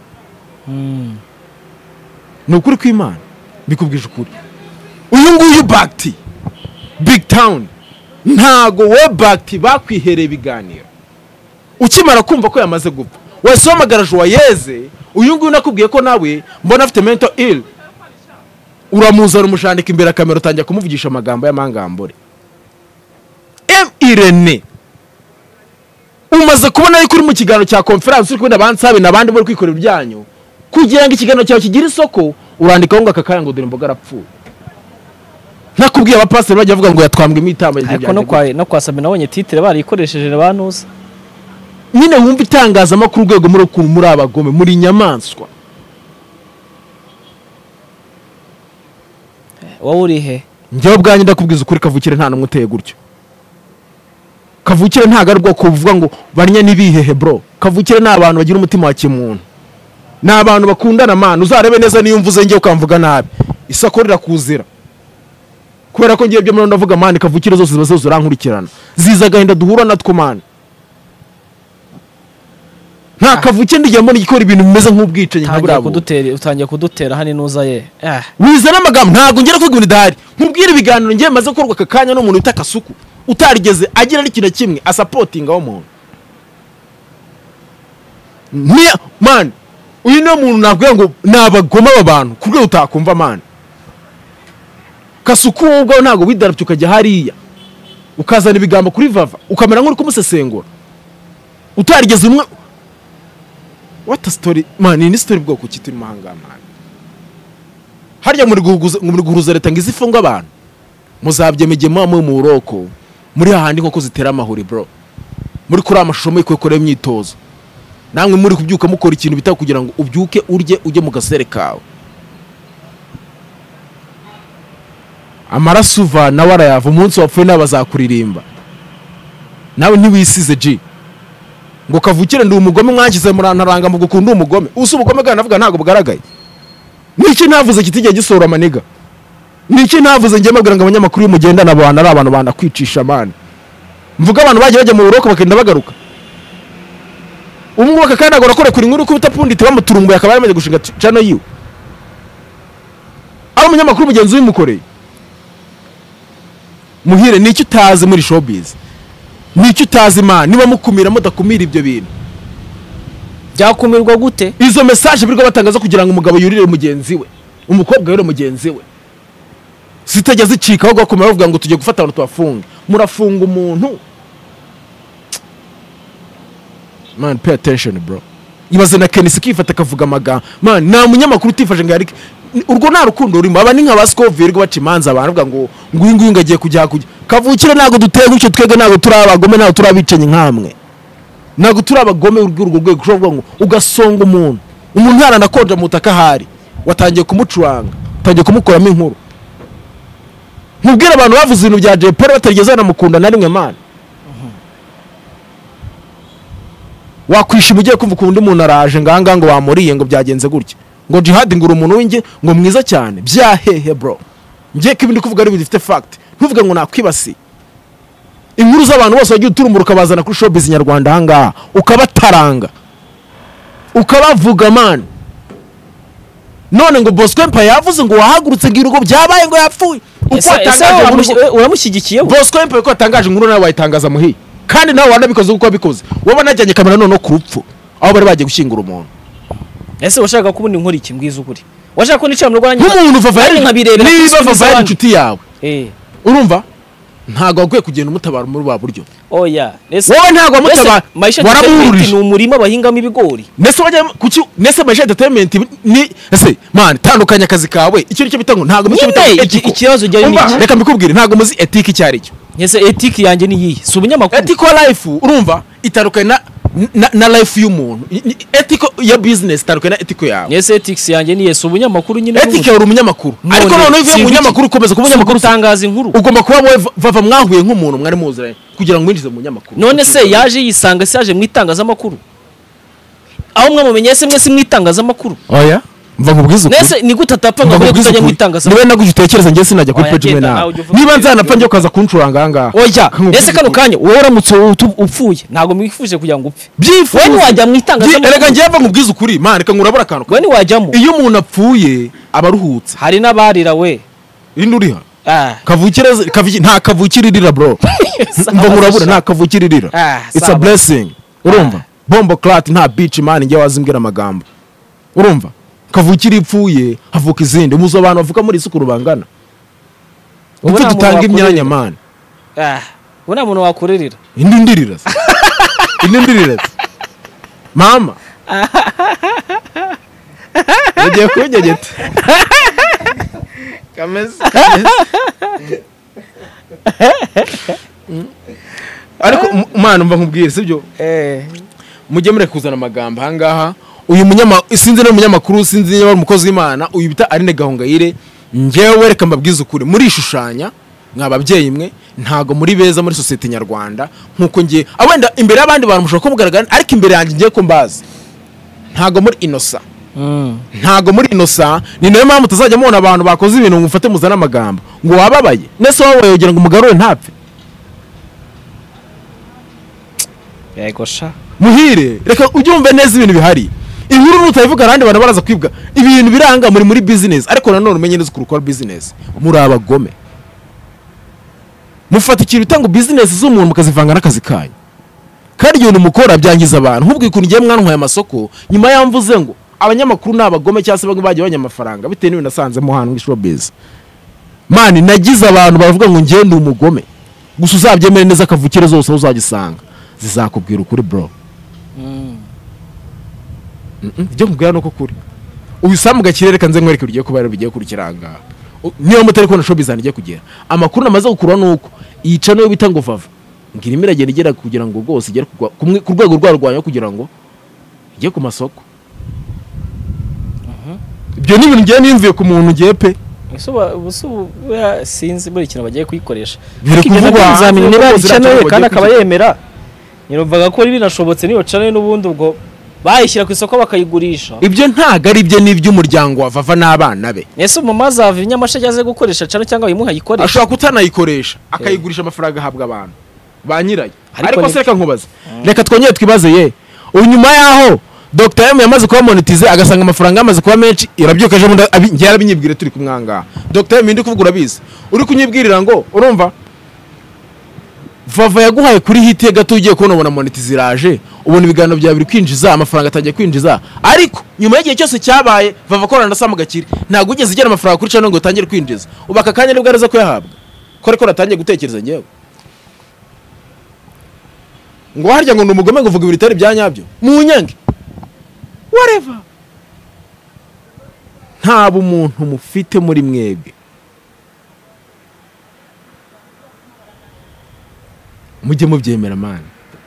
ni ukuri kw'Imana bikubwije ukuri uyu nguyu Bakti Big Town ntago we Bakti bakwihereye biganiro ukimara kumva ko yamaze gupfa wasomagaraje wayeze uyu nguyu nakubwiye ko nawe mbona afite mental ill uramuzana umushandika imbere kamera utangiye kumuvugisha amagambo y'amangambore M Irene umaze kubona ari kuri mu kiganiro cya conference uri kubona abansabe nabandi bari kwikorera ibyanyu kugira ngo ikiganiro cyawe kigira isoko urandikaho ngo akakaya ngo dore imboga arapfuye nakubwiye abapasiteri bajya bavuga ngo yatwambwe imitamba ariko no kwa no kwasabe nabonye titre barikoresheje banuza nyine wumva itangazamakuru urwego muri ukuntu muri abagome muri nyamaswa wowe uri he njyewe bwanjye ndakubwiza ukuri kavukire nta namwe uteye gutyo kavukire ntago ari bwo kuvuga ngo barnya nibihehe bro kavukire ni abantu bagira umutima wa kimuntu ni abantu bakundana man uzarebe neza niyo mvuze ngiye ukamvuga nabi isako rirakuzira kubera ko ngiye byo muri ndavuga man kavukire zose zibazo urankurikirana ziza gahinda duhura natwo man nta kavuke ndigiye mbona igikora ibintu bimeze nk'ubwicanyi nka utangiye kudutera utangiye kudutera hano inuza ye eh wizana amagambo ntago ngera kwiga ibintu dahari nkubwira ibiganiro ngiye maze gukorwa aka kanya n'umuntu bita Kasuku utarigeze agira n'ikintu kimwe asapotinga wo muntu ni man uyu no muntu nabwiye ngo nabagoma abantu kubwo utakumva man Kasuku ubwo ntago widarapye ukajya hariya ukazana ibigambo kuri Vava ukamera nk'uri kumusesengura utarigeze umwe what a story man ni story bwoko kituri mahanga man harya muri guhuguza muri guhuruza leta ngizi funga abantu muzabyemege mu mu buroko muri hahandi nko kuzitera amahuri bro muri kuri amashusho muri kwekora imyitozo namwe muri kubyuka mukora ikintu bitaka kugira ngo ubyuke urye ujye mu gasere kawe amarasuva na warayava umunsi wapfuye n'abazakuririmba nawe ntiwisize G ngo kavukire ndi umugome mwangize murantaranga mu gukunda umugome usu ubugome gana navuga ntago bugaragaye niki navuze kitige gisora amaniga niki navuze ngiye mabwira ngo abanyamakuru y'umugendana abantu ari abantu banda kwicisha amana mvuga abantu bagiye bajya mu buroko bakenda bagaruka umwe bakakana ngo rakore kuri nkuru kubutapundite bamuturumbuye akaba yamaze gushinga channel yiwe ari umunyamakuru mugenzi w'imukoreye muhire niki utazi muri showbiz niki utazi man niba mukumira mudakumira ibyo bintu byakumirwa gute izo message birwa batangaza kugira ngo umugabo yurire mugenzi we umukobwa yure mugenzi we sitajya zicika ahubwo bakomera bavuga ngo tujye gufata abantu tubafunga murafunga umuntu man pay attention bro ibaze na Kenisi kifata kavuga amaga man nta munyamakuru utifashe ngo yari urwo nta rukundo rurimo aba ni nka bascovir rwo baca imanza abantu bavuga ngo nguyu nguyu ngagiye kujya kujya kavukire nago duteye gucyo twege nago turabagome nago turabicenye nkamwe nago turabagome urwo rwego kuvuga ngo ugasonga umuntu umuntu yaranakonja mutaka hari watangiye kumucuranga utangiye kumukoramo inkuru nkubwira abantu bavuze ibintu bya Jay Polly batarigeze namukunda na rimwe man wakwishima ugiye kumva kundi umuntu araje nganga ngo wamuriye ngo byagenze gutya ngo Jihad ngura umuntu winge ngo mwiza cyane byahehe bro ngiye kibindi kuvuga ari bifite fact ntuvuga ngo nakwibasi inkuru z'abantu bose bagiye uturumuruka bazana kuri showbiz nyarwanda hanga ukabataranga ukabavuga man none ngo Bosco Empire yavuze ngo wahagurutse ngira ugo byabaye ngo yapfuye uko atangaje uramushyigikiye Bosco Empire ko atangaje inkuru nawe wayitangaza muhi kandi nawe wanabikoze uko bikoze wowe najyanye kamera none ku rupfu aho bari bagiye gushyingura umuntu ese washaka kubundi nkora iki mbwiza ukuri washaka ko nicamwe rwanya nk'umuntu Vava yari nkabirebera niba Vava yari inshuti yawe eh urumva ntago wagwe kugenda umutabara muri ba buryo oya ese wowe ntago umutabara warabururije ni umurima bahingamo ibigori nese wajya kuki nese Maisha Entertainment ni ese man tandukanya akazi kawe icyo nicyo bitango ntago mucyo bitango ikibazo jya ni reka mbikubwire ntago muzi ethique cyari cyo nese ethique yanjye ni yihe si ubunyamakuru ethical life urumva itandukanye na na life y'umuntu ethical ya business itandukanye na ethical yawe nese ethics yanjye ni yesu ubunyamakuru nyine ethical uri umunyamakuru ariko none uvuye mu munyamakuru ukomeza kuba umunyamakuru utangaza inkuru ugomba kuba Vava mwahuye nk'umuntu mwari muziranye kugira ngo winjize mu munyamakuru none se yaje yisanga se yaje mu itangazamakuru aho mwe mumenye se mwese mu itangazamakuru oya mva nkubwiza ukuri nese ni gutata ngo kujya mu itangazamakuru niwe naguje utekereza ngiye sinajya kuri page imwe nawe niba nzanapfa njye ukaza kuncuranga hanga oya nese kano kanya wowe uramutse upfuye ntago mwifuje kugira ngo upfe byifuze we wajya mu itangazamakuru erega ngiye mva nkubwiza ukuri man reka ngurabura akantu we ni wajyamo iyo umuntu apfuye abaruhutse hari n'abarira we indi uriha kavukire kavukire nta kavukire irira bro mva ngurabura nta kavukire irira it's a blessing urumva bombo clat nta beach man ngiye wazimbwira amagambo urumva kavukiri ipfuye havuka izindi muzo abantu bavuka muri isukuru bangana uko dutanga imyanya man ah ubona muntu wakorerera indi ndirira indi ndirira mama yagiye kujyageta kameze ariko man umva nkubwire sibyo eh mujye mure kuzana amagambo hangaha uyu munyama sinzi no munyamakuru sinzi niba umukozi w'Imana uyu bita Aline Gahongayire ngewe reka mbabwiza ukuri muri ishushanya mwababyeyi mwe ntago muri beza muri societe nyarwanda nkuko ngiye abenda imbere y'abandi bantu mushaka kubugaragara ariko imbere yanjye ngiye ko mbazi ntago muri inosa mm. ntago muri inosa ni nayo mpamvu tuzajya mubona abantu bakoze ibintu ngufate muzana amagambo ngo wababaye nese wowe yogira ngo umugarure ntapfe yego sha muhire reka ubyumve neza ibintu bihari inkuru nutayivuga arandi bana baraza kwibwa ibintu biranga muri muri business ariko nanone umenye neza kurukora business muri abagome mufata ikintu utango business z'umuntu mukazivanga n'akazi kanyu kandi iyo numukora byangiza abantu nkubwo ikuntu ngiye mwana nkwaye amasoko nyuma yamvuze ngo abanyamakuru n'abagome cyase bamwe bagiye banya amafaranga bitewe n'ibintu nasanzemo hano muri showbiz mani nagize abantu bavuga ngo ngiye ndi umugome gusa uzabyemere neza kavukire zose uzagisanga zizakubwira ukuri bro mm ibyo nkubwira nuko kuri ubisamu gakirere kanze nkwereke ugiye kuba bigiye kurikiranga niyo mutari kubona showbiz anije kugera amakuru namaze gukura nuko yica no bita ngo vava ngira imiragenda igera kugira ngo rwose igere ku rwego rwarwanya kugira ngo ijye ku masoko ibyo ni ibintu ngiye nimvuye ku muntu ngiye pe ubu sinzi buri kintu bagiye kuyikoresha biri kuvugwa examine niba icanaye kandi akaba yemera nyirumvaga ko binashobotse niyo canaye n'ubundi ubwo bayishyira ku isoko bakayigurisha ibyo ntago ari byo n'iby'umuryango wa Vava n'abana be ese umama azava inyamasheke aze gukoresha cana cyangwa yimuha yikoresha ashobora kutanayikoresha akayigurisha amafaranga ahabwa abantu ba nyirayo ariko se reka nkubaze reka twongere twibaze ye unyuma yaho Doctor M yamaze kuba monetize agasanga amafaranga yamaze kuba menshi irabyukaje mu ngiye arabinyibwire turi kumwanga Doctor M ndi kuvuga urabizi uri kunyibwirira ngo urumva Vava yaguhaye kuri hit gato ugiye kubona ubona monetize iraje ubona ibiganiro bya biri kwinjiza amafaranga atangiye kwinjiza ariko nyuma y'igihe cyose cyabaye Vava korana na Samu Gakire ntago ugeze igera amafaranga kuri channel ngo utangire kwinjiza ubaka kanya nibwo araza kuyahabwa ko ariko ratangiye gutekereza ngewe ngo harya ngo numugome ngo vuga ibitari byanyabyo mu nyange whatever nta bumuntu mufite muri mwebwe mujye mubyemera man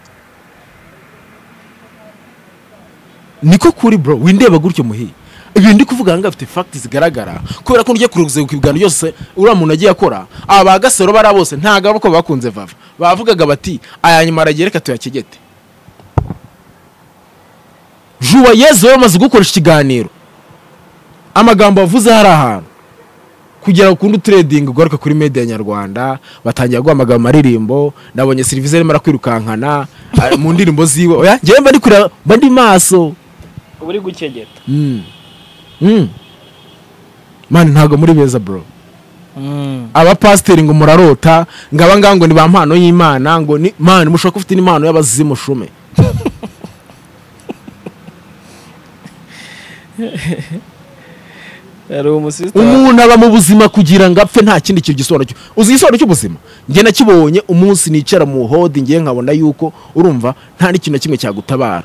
niko kuri bro windeba gutyo muhi ibintu ndi kuvuga ngo afite facts zigaragara kubera ko ngiye kuruguze ku bigano yose ura muntu agiye akora aba gasero bara bose ntaga bako bakunze Vava bavugaga bati ayanyuma aragereka tuyakigete Juwa Yezo yamaze gukoresha ikiganiro amagambo avuze hari ahantu kugira ukundi trading ugaruka kuri media nyarwanda batangiye guhamagara maririmbo nabonye service arimo arakwirukankana mu ndirimbo ziwe oya ngiye mba ndi kureba mba ndi maso uburi gukegeta mm mm man ntago muri beza bro mm aba pastor ngo murarota ngaba ngango ni ba mpano y'Imana ngo ni man mushaka ufite impano y'abazimu shume umuntu aba mu buzima kugira ngo apfe nta kindi kintu gisobanuro uzi igisobanuro cy'ubuzima ngiye nakibonye umunsi nicara mu hodi ngiye nkabona yuko urumva nta n'ikintu kimwe cyagutabara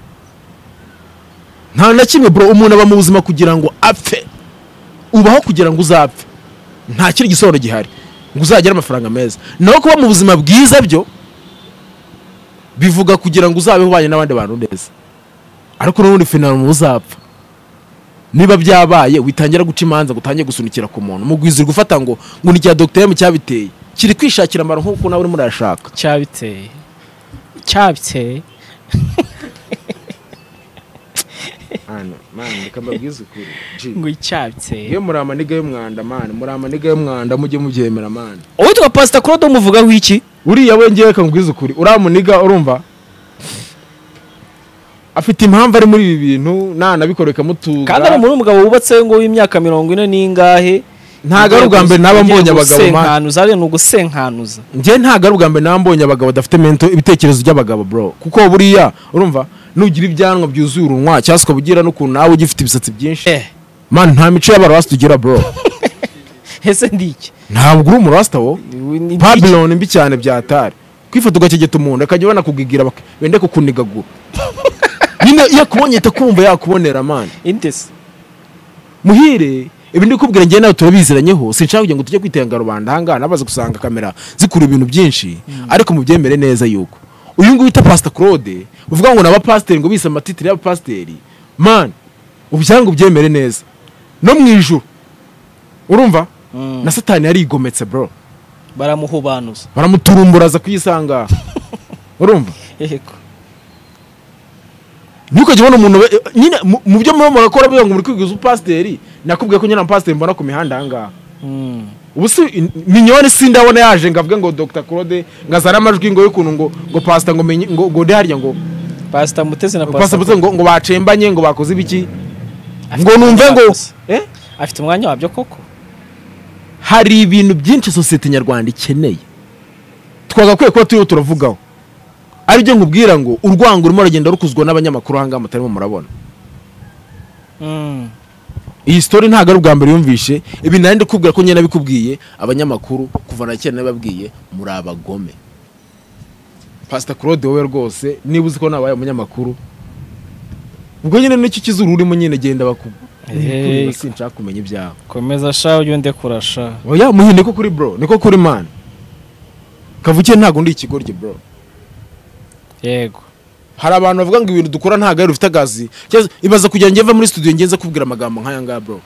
nta na kimwe bro umuntu aba mu buzima kugira ngo apfe ubaho kugira ngo uzapfe nta kindi gisobanuro gihari ngo uzagire amafaranga meza naho kuba mu buzima bwiza byo bivuga kugira ngo uzabeho ubanye n'abandi bantu neza ariko n'ubundi final mu uzapfa niba byabaye witangira guca imanza gutangiye gusunikira ku muntu mugwizira gufata ngo ngo ni cya Doctor M cyabiteye kiri kwishakira amaro nkuko nawe uri muri ashaka cyabiteye cyabiteye ano man nikambabwiza ukuri ngo icyabiteye iyo muri amaniga y'umwanda man muri amaniga y'umwanda mujye mubyemera man uwitwa Pastor Claude umuvugaho iki uriya we ngiye kambwiza ukuri uramuniga urumva afite impamvu ari muri ibi bintu nana bikoreka mutuga kandi ari umuntu umugabo wubatse ngo w'imyaka mirongo ine n'ingahe ntago ari ubwa mbere naba mbonye abagabo mankanuza ari no gusenkanuza ngiye ntago ari ubwa mbere naba mbonye abagabo badafite mento ibitekerezo by'abagabo bro kuko buriya urumva nugira ibyanwa byuzuye urunwa cyaswe bugira n'ukuntu nawe ugifite ibisatsi byinshi eh man nta mico y'abarasta tugira bro hese ndiki ntabwo uri umurasta wo Babylon mbi cyane byatari kwifata ugakegeta umuntu akajya bana kugigira bende kukunigagura nine yakubonye takumva yakubonera man intese muhire ibindi kubwira ngiye nawe turabiziranyeho sinshaka kugira ngo tujye kwitenga rubanda hanga nabaze gusanga kamera zikuru ibintu byinshi mm. ariko mubyemere neza yuko uyu nguyu ta Pastor Claude uvuga ngo naba pastor ngo bise amatitire ya pastor man ubyango byemere neza no mwijuru urumva mm. na Satani yari igometse bro baramuhubanuza baramuturumburaza kuyisanga urumva yego nuko jibona umuntu nyine mu byo mu bakora byo ngo muri kwigiza upasteri nakubwiye ko nyina pastor mbona ku mihanda hanga mm. ubusi minyone sindabona yaje ngavuga ngo Doctor Claude ngazara amajwi ngo y'ukuntu ngo ngo pastor ngo ngo ngo harya ngo Pastor Mutesi na Pastor Mutesi ngo ngo bacembanye ngo bakoze ibiki ngo numve ngo eh afite umwanya wabyo koko. Hari ibintu byinshi societe nyarwanda ikeneye twagakwiye kuba turiho turavugaho, ari byo nkubwira ngo urwango urimo rugenda rukuzwa n'abanyamakuru hanga mutarimo murabona. Mm. Iyi story ntago ari ubwa mbere yumvishe ibi, nari ndikubwira ko nyene nabikubwiye abanyamakuru kuva na cyane nababwiye muri abagome. Pastor Claude wowe rwose niba uzi ko nabaye umunyamakuru ubwo nyene n'iki kizuru urimo nyene genda baku Eh, sinshaka kumenya ibyawe. Komeza sha uyonde kurasha. Oya muhinde ko kuri bro, niko kuri man. Kavukiye ntago ndi ikigorye bro. Yego. Hari abantu bavuga ngo ibintu dukora ntago ari ufite agazi. Cyangwa ibaza kujya ngeva muri studio ngenza kubwira amagambo nkaya nga bro.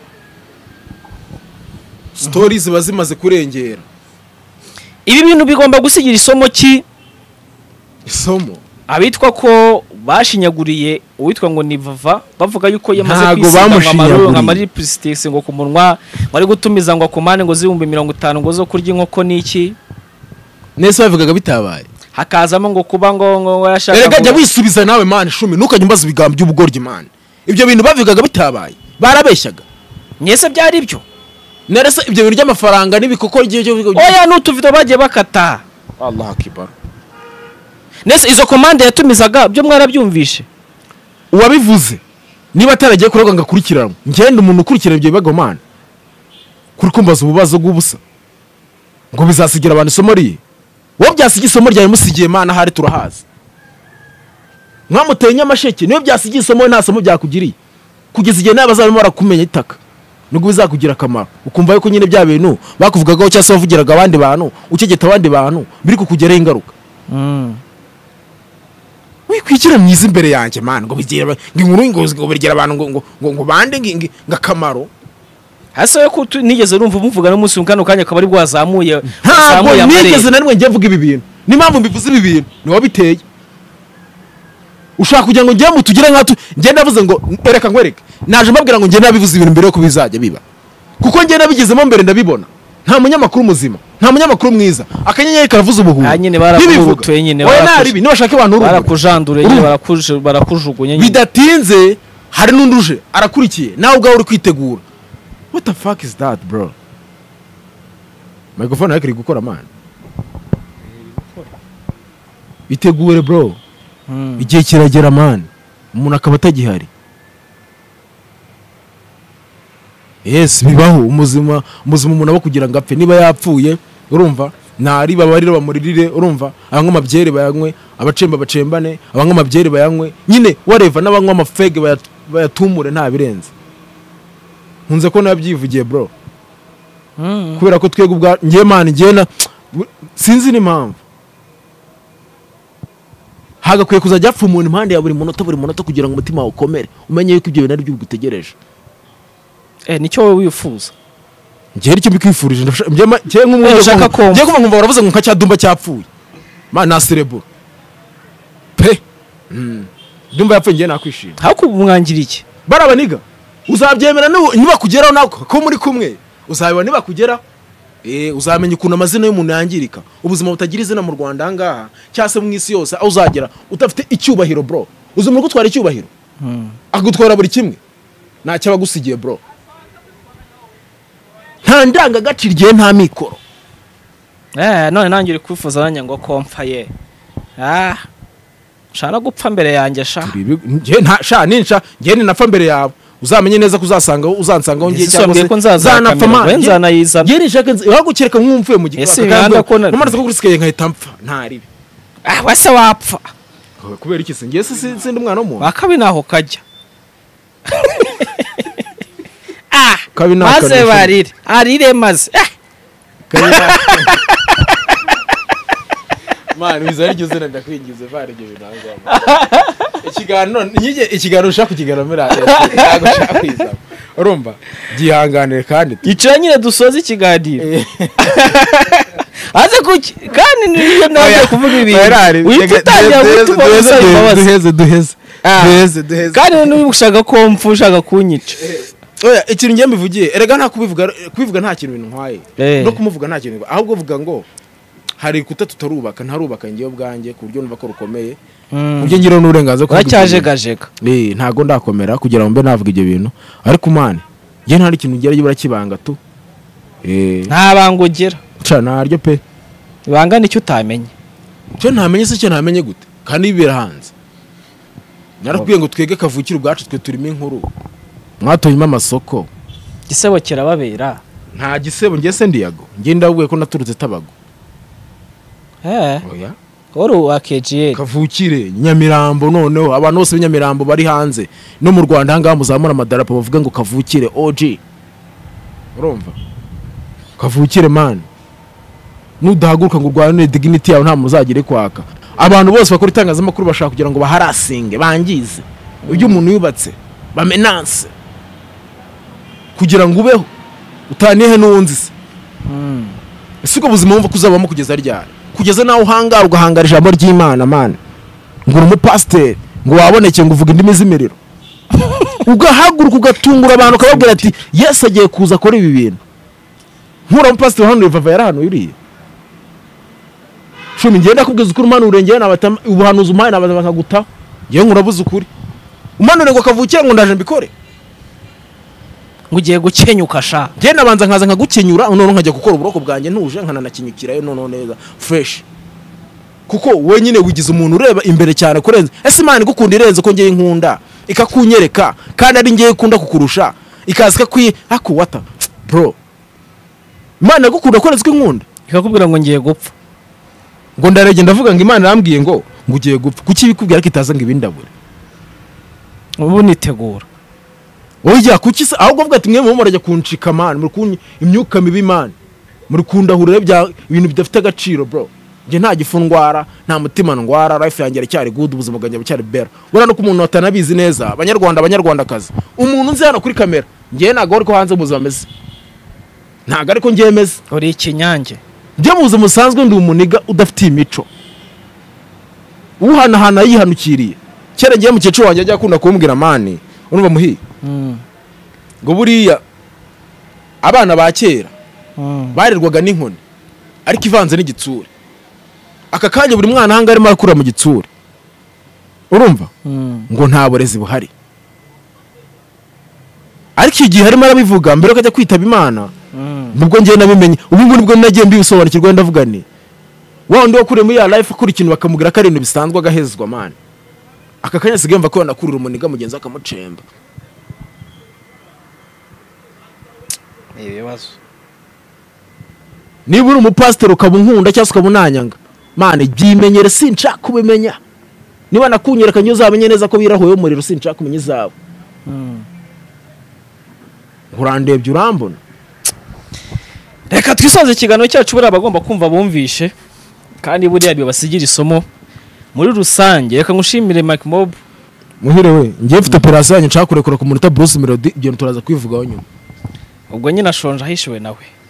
Stories bazimaze kurengera. Ibi bintu bigomba gusigira isomo ki Isomo abitwa ko bashinyaguriye uwitwa ngo ni Vava, bavuga yuko yamaze Ntago kwisiga bamushinyaguriye. nka Marie Priscille ngo ku munwa bari gutumiza ngo akomane ngo zibumbe mirongo itanu ngo zo kurya inkoko niki nese bavugaga bitabaye. hakazamo ngo kuba ngo ngo yashaka. Erega jya wisubiza nawe man shumi nukajya umbaza ibigambo by'ubugoryi man. Ibyo bintu bavugaga bitabaye barabeshyaga. Nyese byari byo. Nerese ibyo bintu by'amafaranga n'ibikoko giye cyo. Oya n'utuvido bagiye bakata. Allah akbar. Nese izo komande yatumizaga byo mwarabyumvishe. Uwabivuze niba ataragiye kuroga ngakurikirana ngende umuntu ukurikira ibyo bibago man. Kuri kumbaza ububazo bw'ubusa ngo bizasigira abantu isomo riye. Wowe byasigiye isomo ryawe musigiye man ahari turahazi. Mwamuteye nyamasheke niyo byasigiye isomo nta somo byakugiriye. Kugeza igihe n'abazarimo barakumenya itaka. Nubwo bizakugira akamaro ukumva yuko nyine bya bintu bakuvugagaho cyase bavugiraga abandi bantu ukegeta abandi bantu biri kukugeraho ingaruka. Mm. Wikwikira myiza imbere yanjye man ngo bigira ng'inkuru ingozi ngo bigira abantu ngo ngo ngo bande ngakamaro. Hasa yo kutu nigeze urumva umuvuga no munsi umkano kanya kabari bwazamuye zamuye nigeze nanwe ngiye vuga ibi bintu ni mpamvu mbivuze ibi bintu ni wabiteye. Ushaka kugira ngo ngiye mutugire nkatu ngiye ndavuze ngo ereka nkwereke naje mbabwira ngo ngiye nabivuze ibintu mbere yo kubizajya biba kuko ngiye nabigezemo mbere ndabibona. Nta munyamakuru muzima nta munyamakuru mwiza akanyenyeri karavuze ubuhuru hanyine barakurutuye nyine barakuje nibashaka abantu urugo barakujandure nyine barakuje barakujugunye nyine bidatinze hari n'unduje arakurikiye nawe ubwawe uri kwitegura. What the fuck is that bro? Microphone yakiri gukora man. Bitegure bro. Hmm. Igihe kiragera man. Umuntu akaba atagihari. Yes bibaho umuzima umuzima umuntu aba kugira ngo apfe niba yapfuye urumva nari babarira bamuririre urumva abanywa amabyere bayanywe abacemba bacembane abanywa amabyere bayanywe nyine whatever n'abanywa amafege bayatumure nta birenze. Nkunze ko nabyivugiye bro. Mm. Kubera ko twego ubwa ngiye man ngena sinzi n'impamvu. Haga kwiye kuzajya apfa umuntu impande ya buri munota buri munota kugira ngo umutima wawe ukomere umenye yuko ibyo bintu ari byo ugutegereje. Eh nicyo wowe wifuza. Ngiye icyo mbikifurije ngiye ngiye nk'umuntu ushaka ko ngiye kuva nkumva baravuze ngo nkacyadumba cyapfuye. Man naserebo. Pe. Mm. Dumba yapfuye ngiye nakwishima. Hako umwangira iki? Barabaniga. Uzabyemera niba kugeraho nako ko muri kumwe uzabibona niba kugera eh uzamenya ukuntu amazina y'umuntu yangirika ubuzima butagira izina mu Rwanda ngaha cyase mu isi yose aho uzagera utafite icyubahiro bro. Uzumura gutwara icyubahiro hmm. Agutwara buri kimwe nta cyabagusigiye bro. Nta ndanga gaciriye nta mikoro eh none nangire kwifuza nanya ngo komfa ye ah shana gupfa mbere yanjye sha ngiye nta sha ninsha ngiye ninapfa mbere yawe uzamenye neza kuzasanga uzansanga ngiye cyangwa se zanapfa ma nzana yiza ngiye nishaka wagukireka nk'umfuye mu gikaka namaze ko kurisigaye nkahita mpfa nta ribi ah wese wapfa kubera iki se ngiye se sindi umwana w'umuntu bakabi naho kajya ah kabi naho maze barire arire maze Man wizari gize nda kwingize vare ibyo binangwa ikigano nyige ikigano ushaka kukigaramira ntago ushaka kwiza urumva gihanganire kandi icira nyine dusoza ikiganiro aze kuki kandi niyo naje kuvuga ibintu wifutangira gutuma duheze duheze duheze duheze kandi n'ushaka ko mfushaka kunyica oya ikintu ngiye mbivugiye erega nta kubivuga kubivuga nta kintu bintu nkwaye no kumuvuga nta kintu ahubwo vuga ngo hari kuta tutarubaka ntarubaka ngiye bwanjye ku buryo numva ko rukomeye kubyo ngira n'uburenganzira ko bacyajegajega eh ntago ndakomera kugira ngo mbe navuga ibyo bintu ariko mane ngiye nta ikintu ngera gibura kibanga tu eh nta bangugira ca naryo pe ibanga nicyo utamenye cyo ntamenye se cyo ntamenye gute kandi bibera hanze narakwiye ngo twege kavukira ubwacu twe turimo inkuru mwatoyima amasoko gisebo kirababera nta gisebo ngiye se ndiyago ngiye ndavuye ko naturutse tabago eh oya oro akeje kavukire Nyamirambo noneho abantu bose b'Nyamirambo bari hanze no mu Rwanda hanga muzamura amadarapo bavuga ngo kavukire O G urumva kavukire man nudahaguruka ngo urwane dignity yawe nta muzagire kwaka abantu bose bakora itangazamakuru bashaka kugira ngo baharasinge bangize ibyo umuntu yubatse bamenance kugira ngo ubeho utanihe n'uwunzi se mm siko buzima wumva kuzabamo kugeza ryari kugeza naho uhangara ugahangara ijambo ry'Imana man ngo uri umupasiteri ngo waboneke ngo uvuga indimi z'imiriro ugahaguruka ugatungura abantu ukababwira ati Yesu agiye kuza akora ibi bintu nkura umupasiteri hano Rivava yari hano yuriye shumi ngenda kubwiza ukuri umwana urengeye n'abatama ubuhanuzi umpaye n'abantu bakaguta ngiye nkurabuze ukuri umanure ngo kavukire ngo ndaje mbikore ngo ugiye gukenyuka sha ngiye nabanza nkaza nkagukenyura none nkajya gukora uburoko bwanjye ntuje nkananakinyukirayo none neza fresh kuko we nyine wigize umuntu ureba imbere cyane kurenza ese Imana igukunda irenze ko ngiye nkunda ikakunyereka kandi ari ngiye kunda kukurusha ikazika kwi ako wata bro Imana igukunda kurenza ko nkunda ikakubwira ngo ngiye gupfa ngo ndarege ndavuga ngo Imana irambwiye ngo ngo ugiye gupfa kuki bikubwira ko itaza ngo ibindabure ubu nitegura oya kuki se ahubwo vuga ati mwe mu murajya kunshika man muri kunyi imyuka mibi man muri kundahurira bya ibintu bidafite agaciro bro nge nta gifundwara nta mutima ndwara life yanjye ari cyari good ubuzima bwanjye bucyari better bora no kumuntu atanabizi neza abanyarwanda abanyarwandakazi umuntu nzi hano kuri kamera nge nago ariko hanze ubuzima meze ntago ariko nge meze uri ikinyange nge muze musanzwe ndi umuniga udafite imico uhana hana yihanukiriye kera ngiye mu cyeco wanjye ajya akunda kumbwira mani urumva muhi mm ngo buriya abana ba kera mm barirwaga n'inkoni ariko ivanze n'igitsure aka kanya buri mwana hanga arimo akura mu gitsure urumva mm ngo nta borezi buhari ariko igihe harimo arabivuga mbere ko ajya kwitaba Imana nubwo ngiye nabimenye ubu ngubu nibwo nagiye mbisobanukirwa ndavuga ni wa ndi wakure muri ya life akora ikintu bakamubwira ko ari ibintu bisanzwe agahezwa man aka kanya sigaye mva ko nakurira umuniga mugenzi akamucemba ibibazo niba uri umupasiteri ukaba unkunda cyangwa ukaba unanyanga mane byimenyere sinshaka kubimenya niba nakunyereka nyo uzamenye neza ko birahoye umuriro sinshaka kumenya izabo urandebye urambona reka twisoze ikiganiro cyacu buri abagomba kumva bumvishe kandi buriya bibasigira isomo muri rusange reka ngushimire Mike Mob muhire we ngiye mfite operation yanyu nshaka kurekura ku munota Bruce Melody ibyo turaza kwivugaho nyuma ubwo nyine ashonje ahishiwe nawe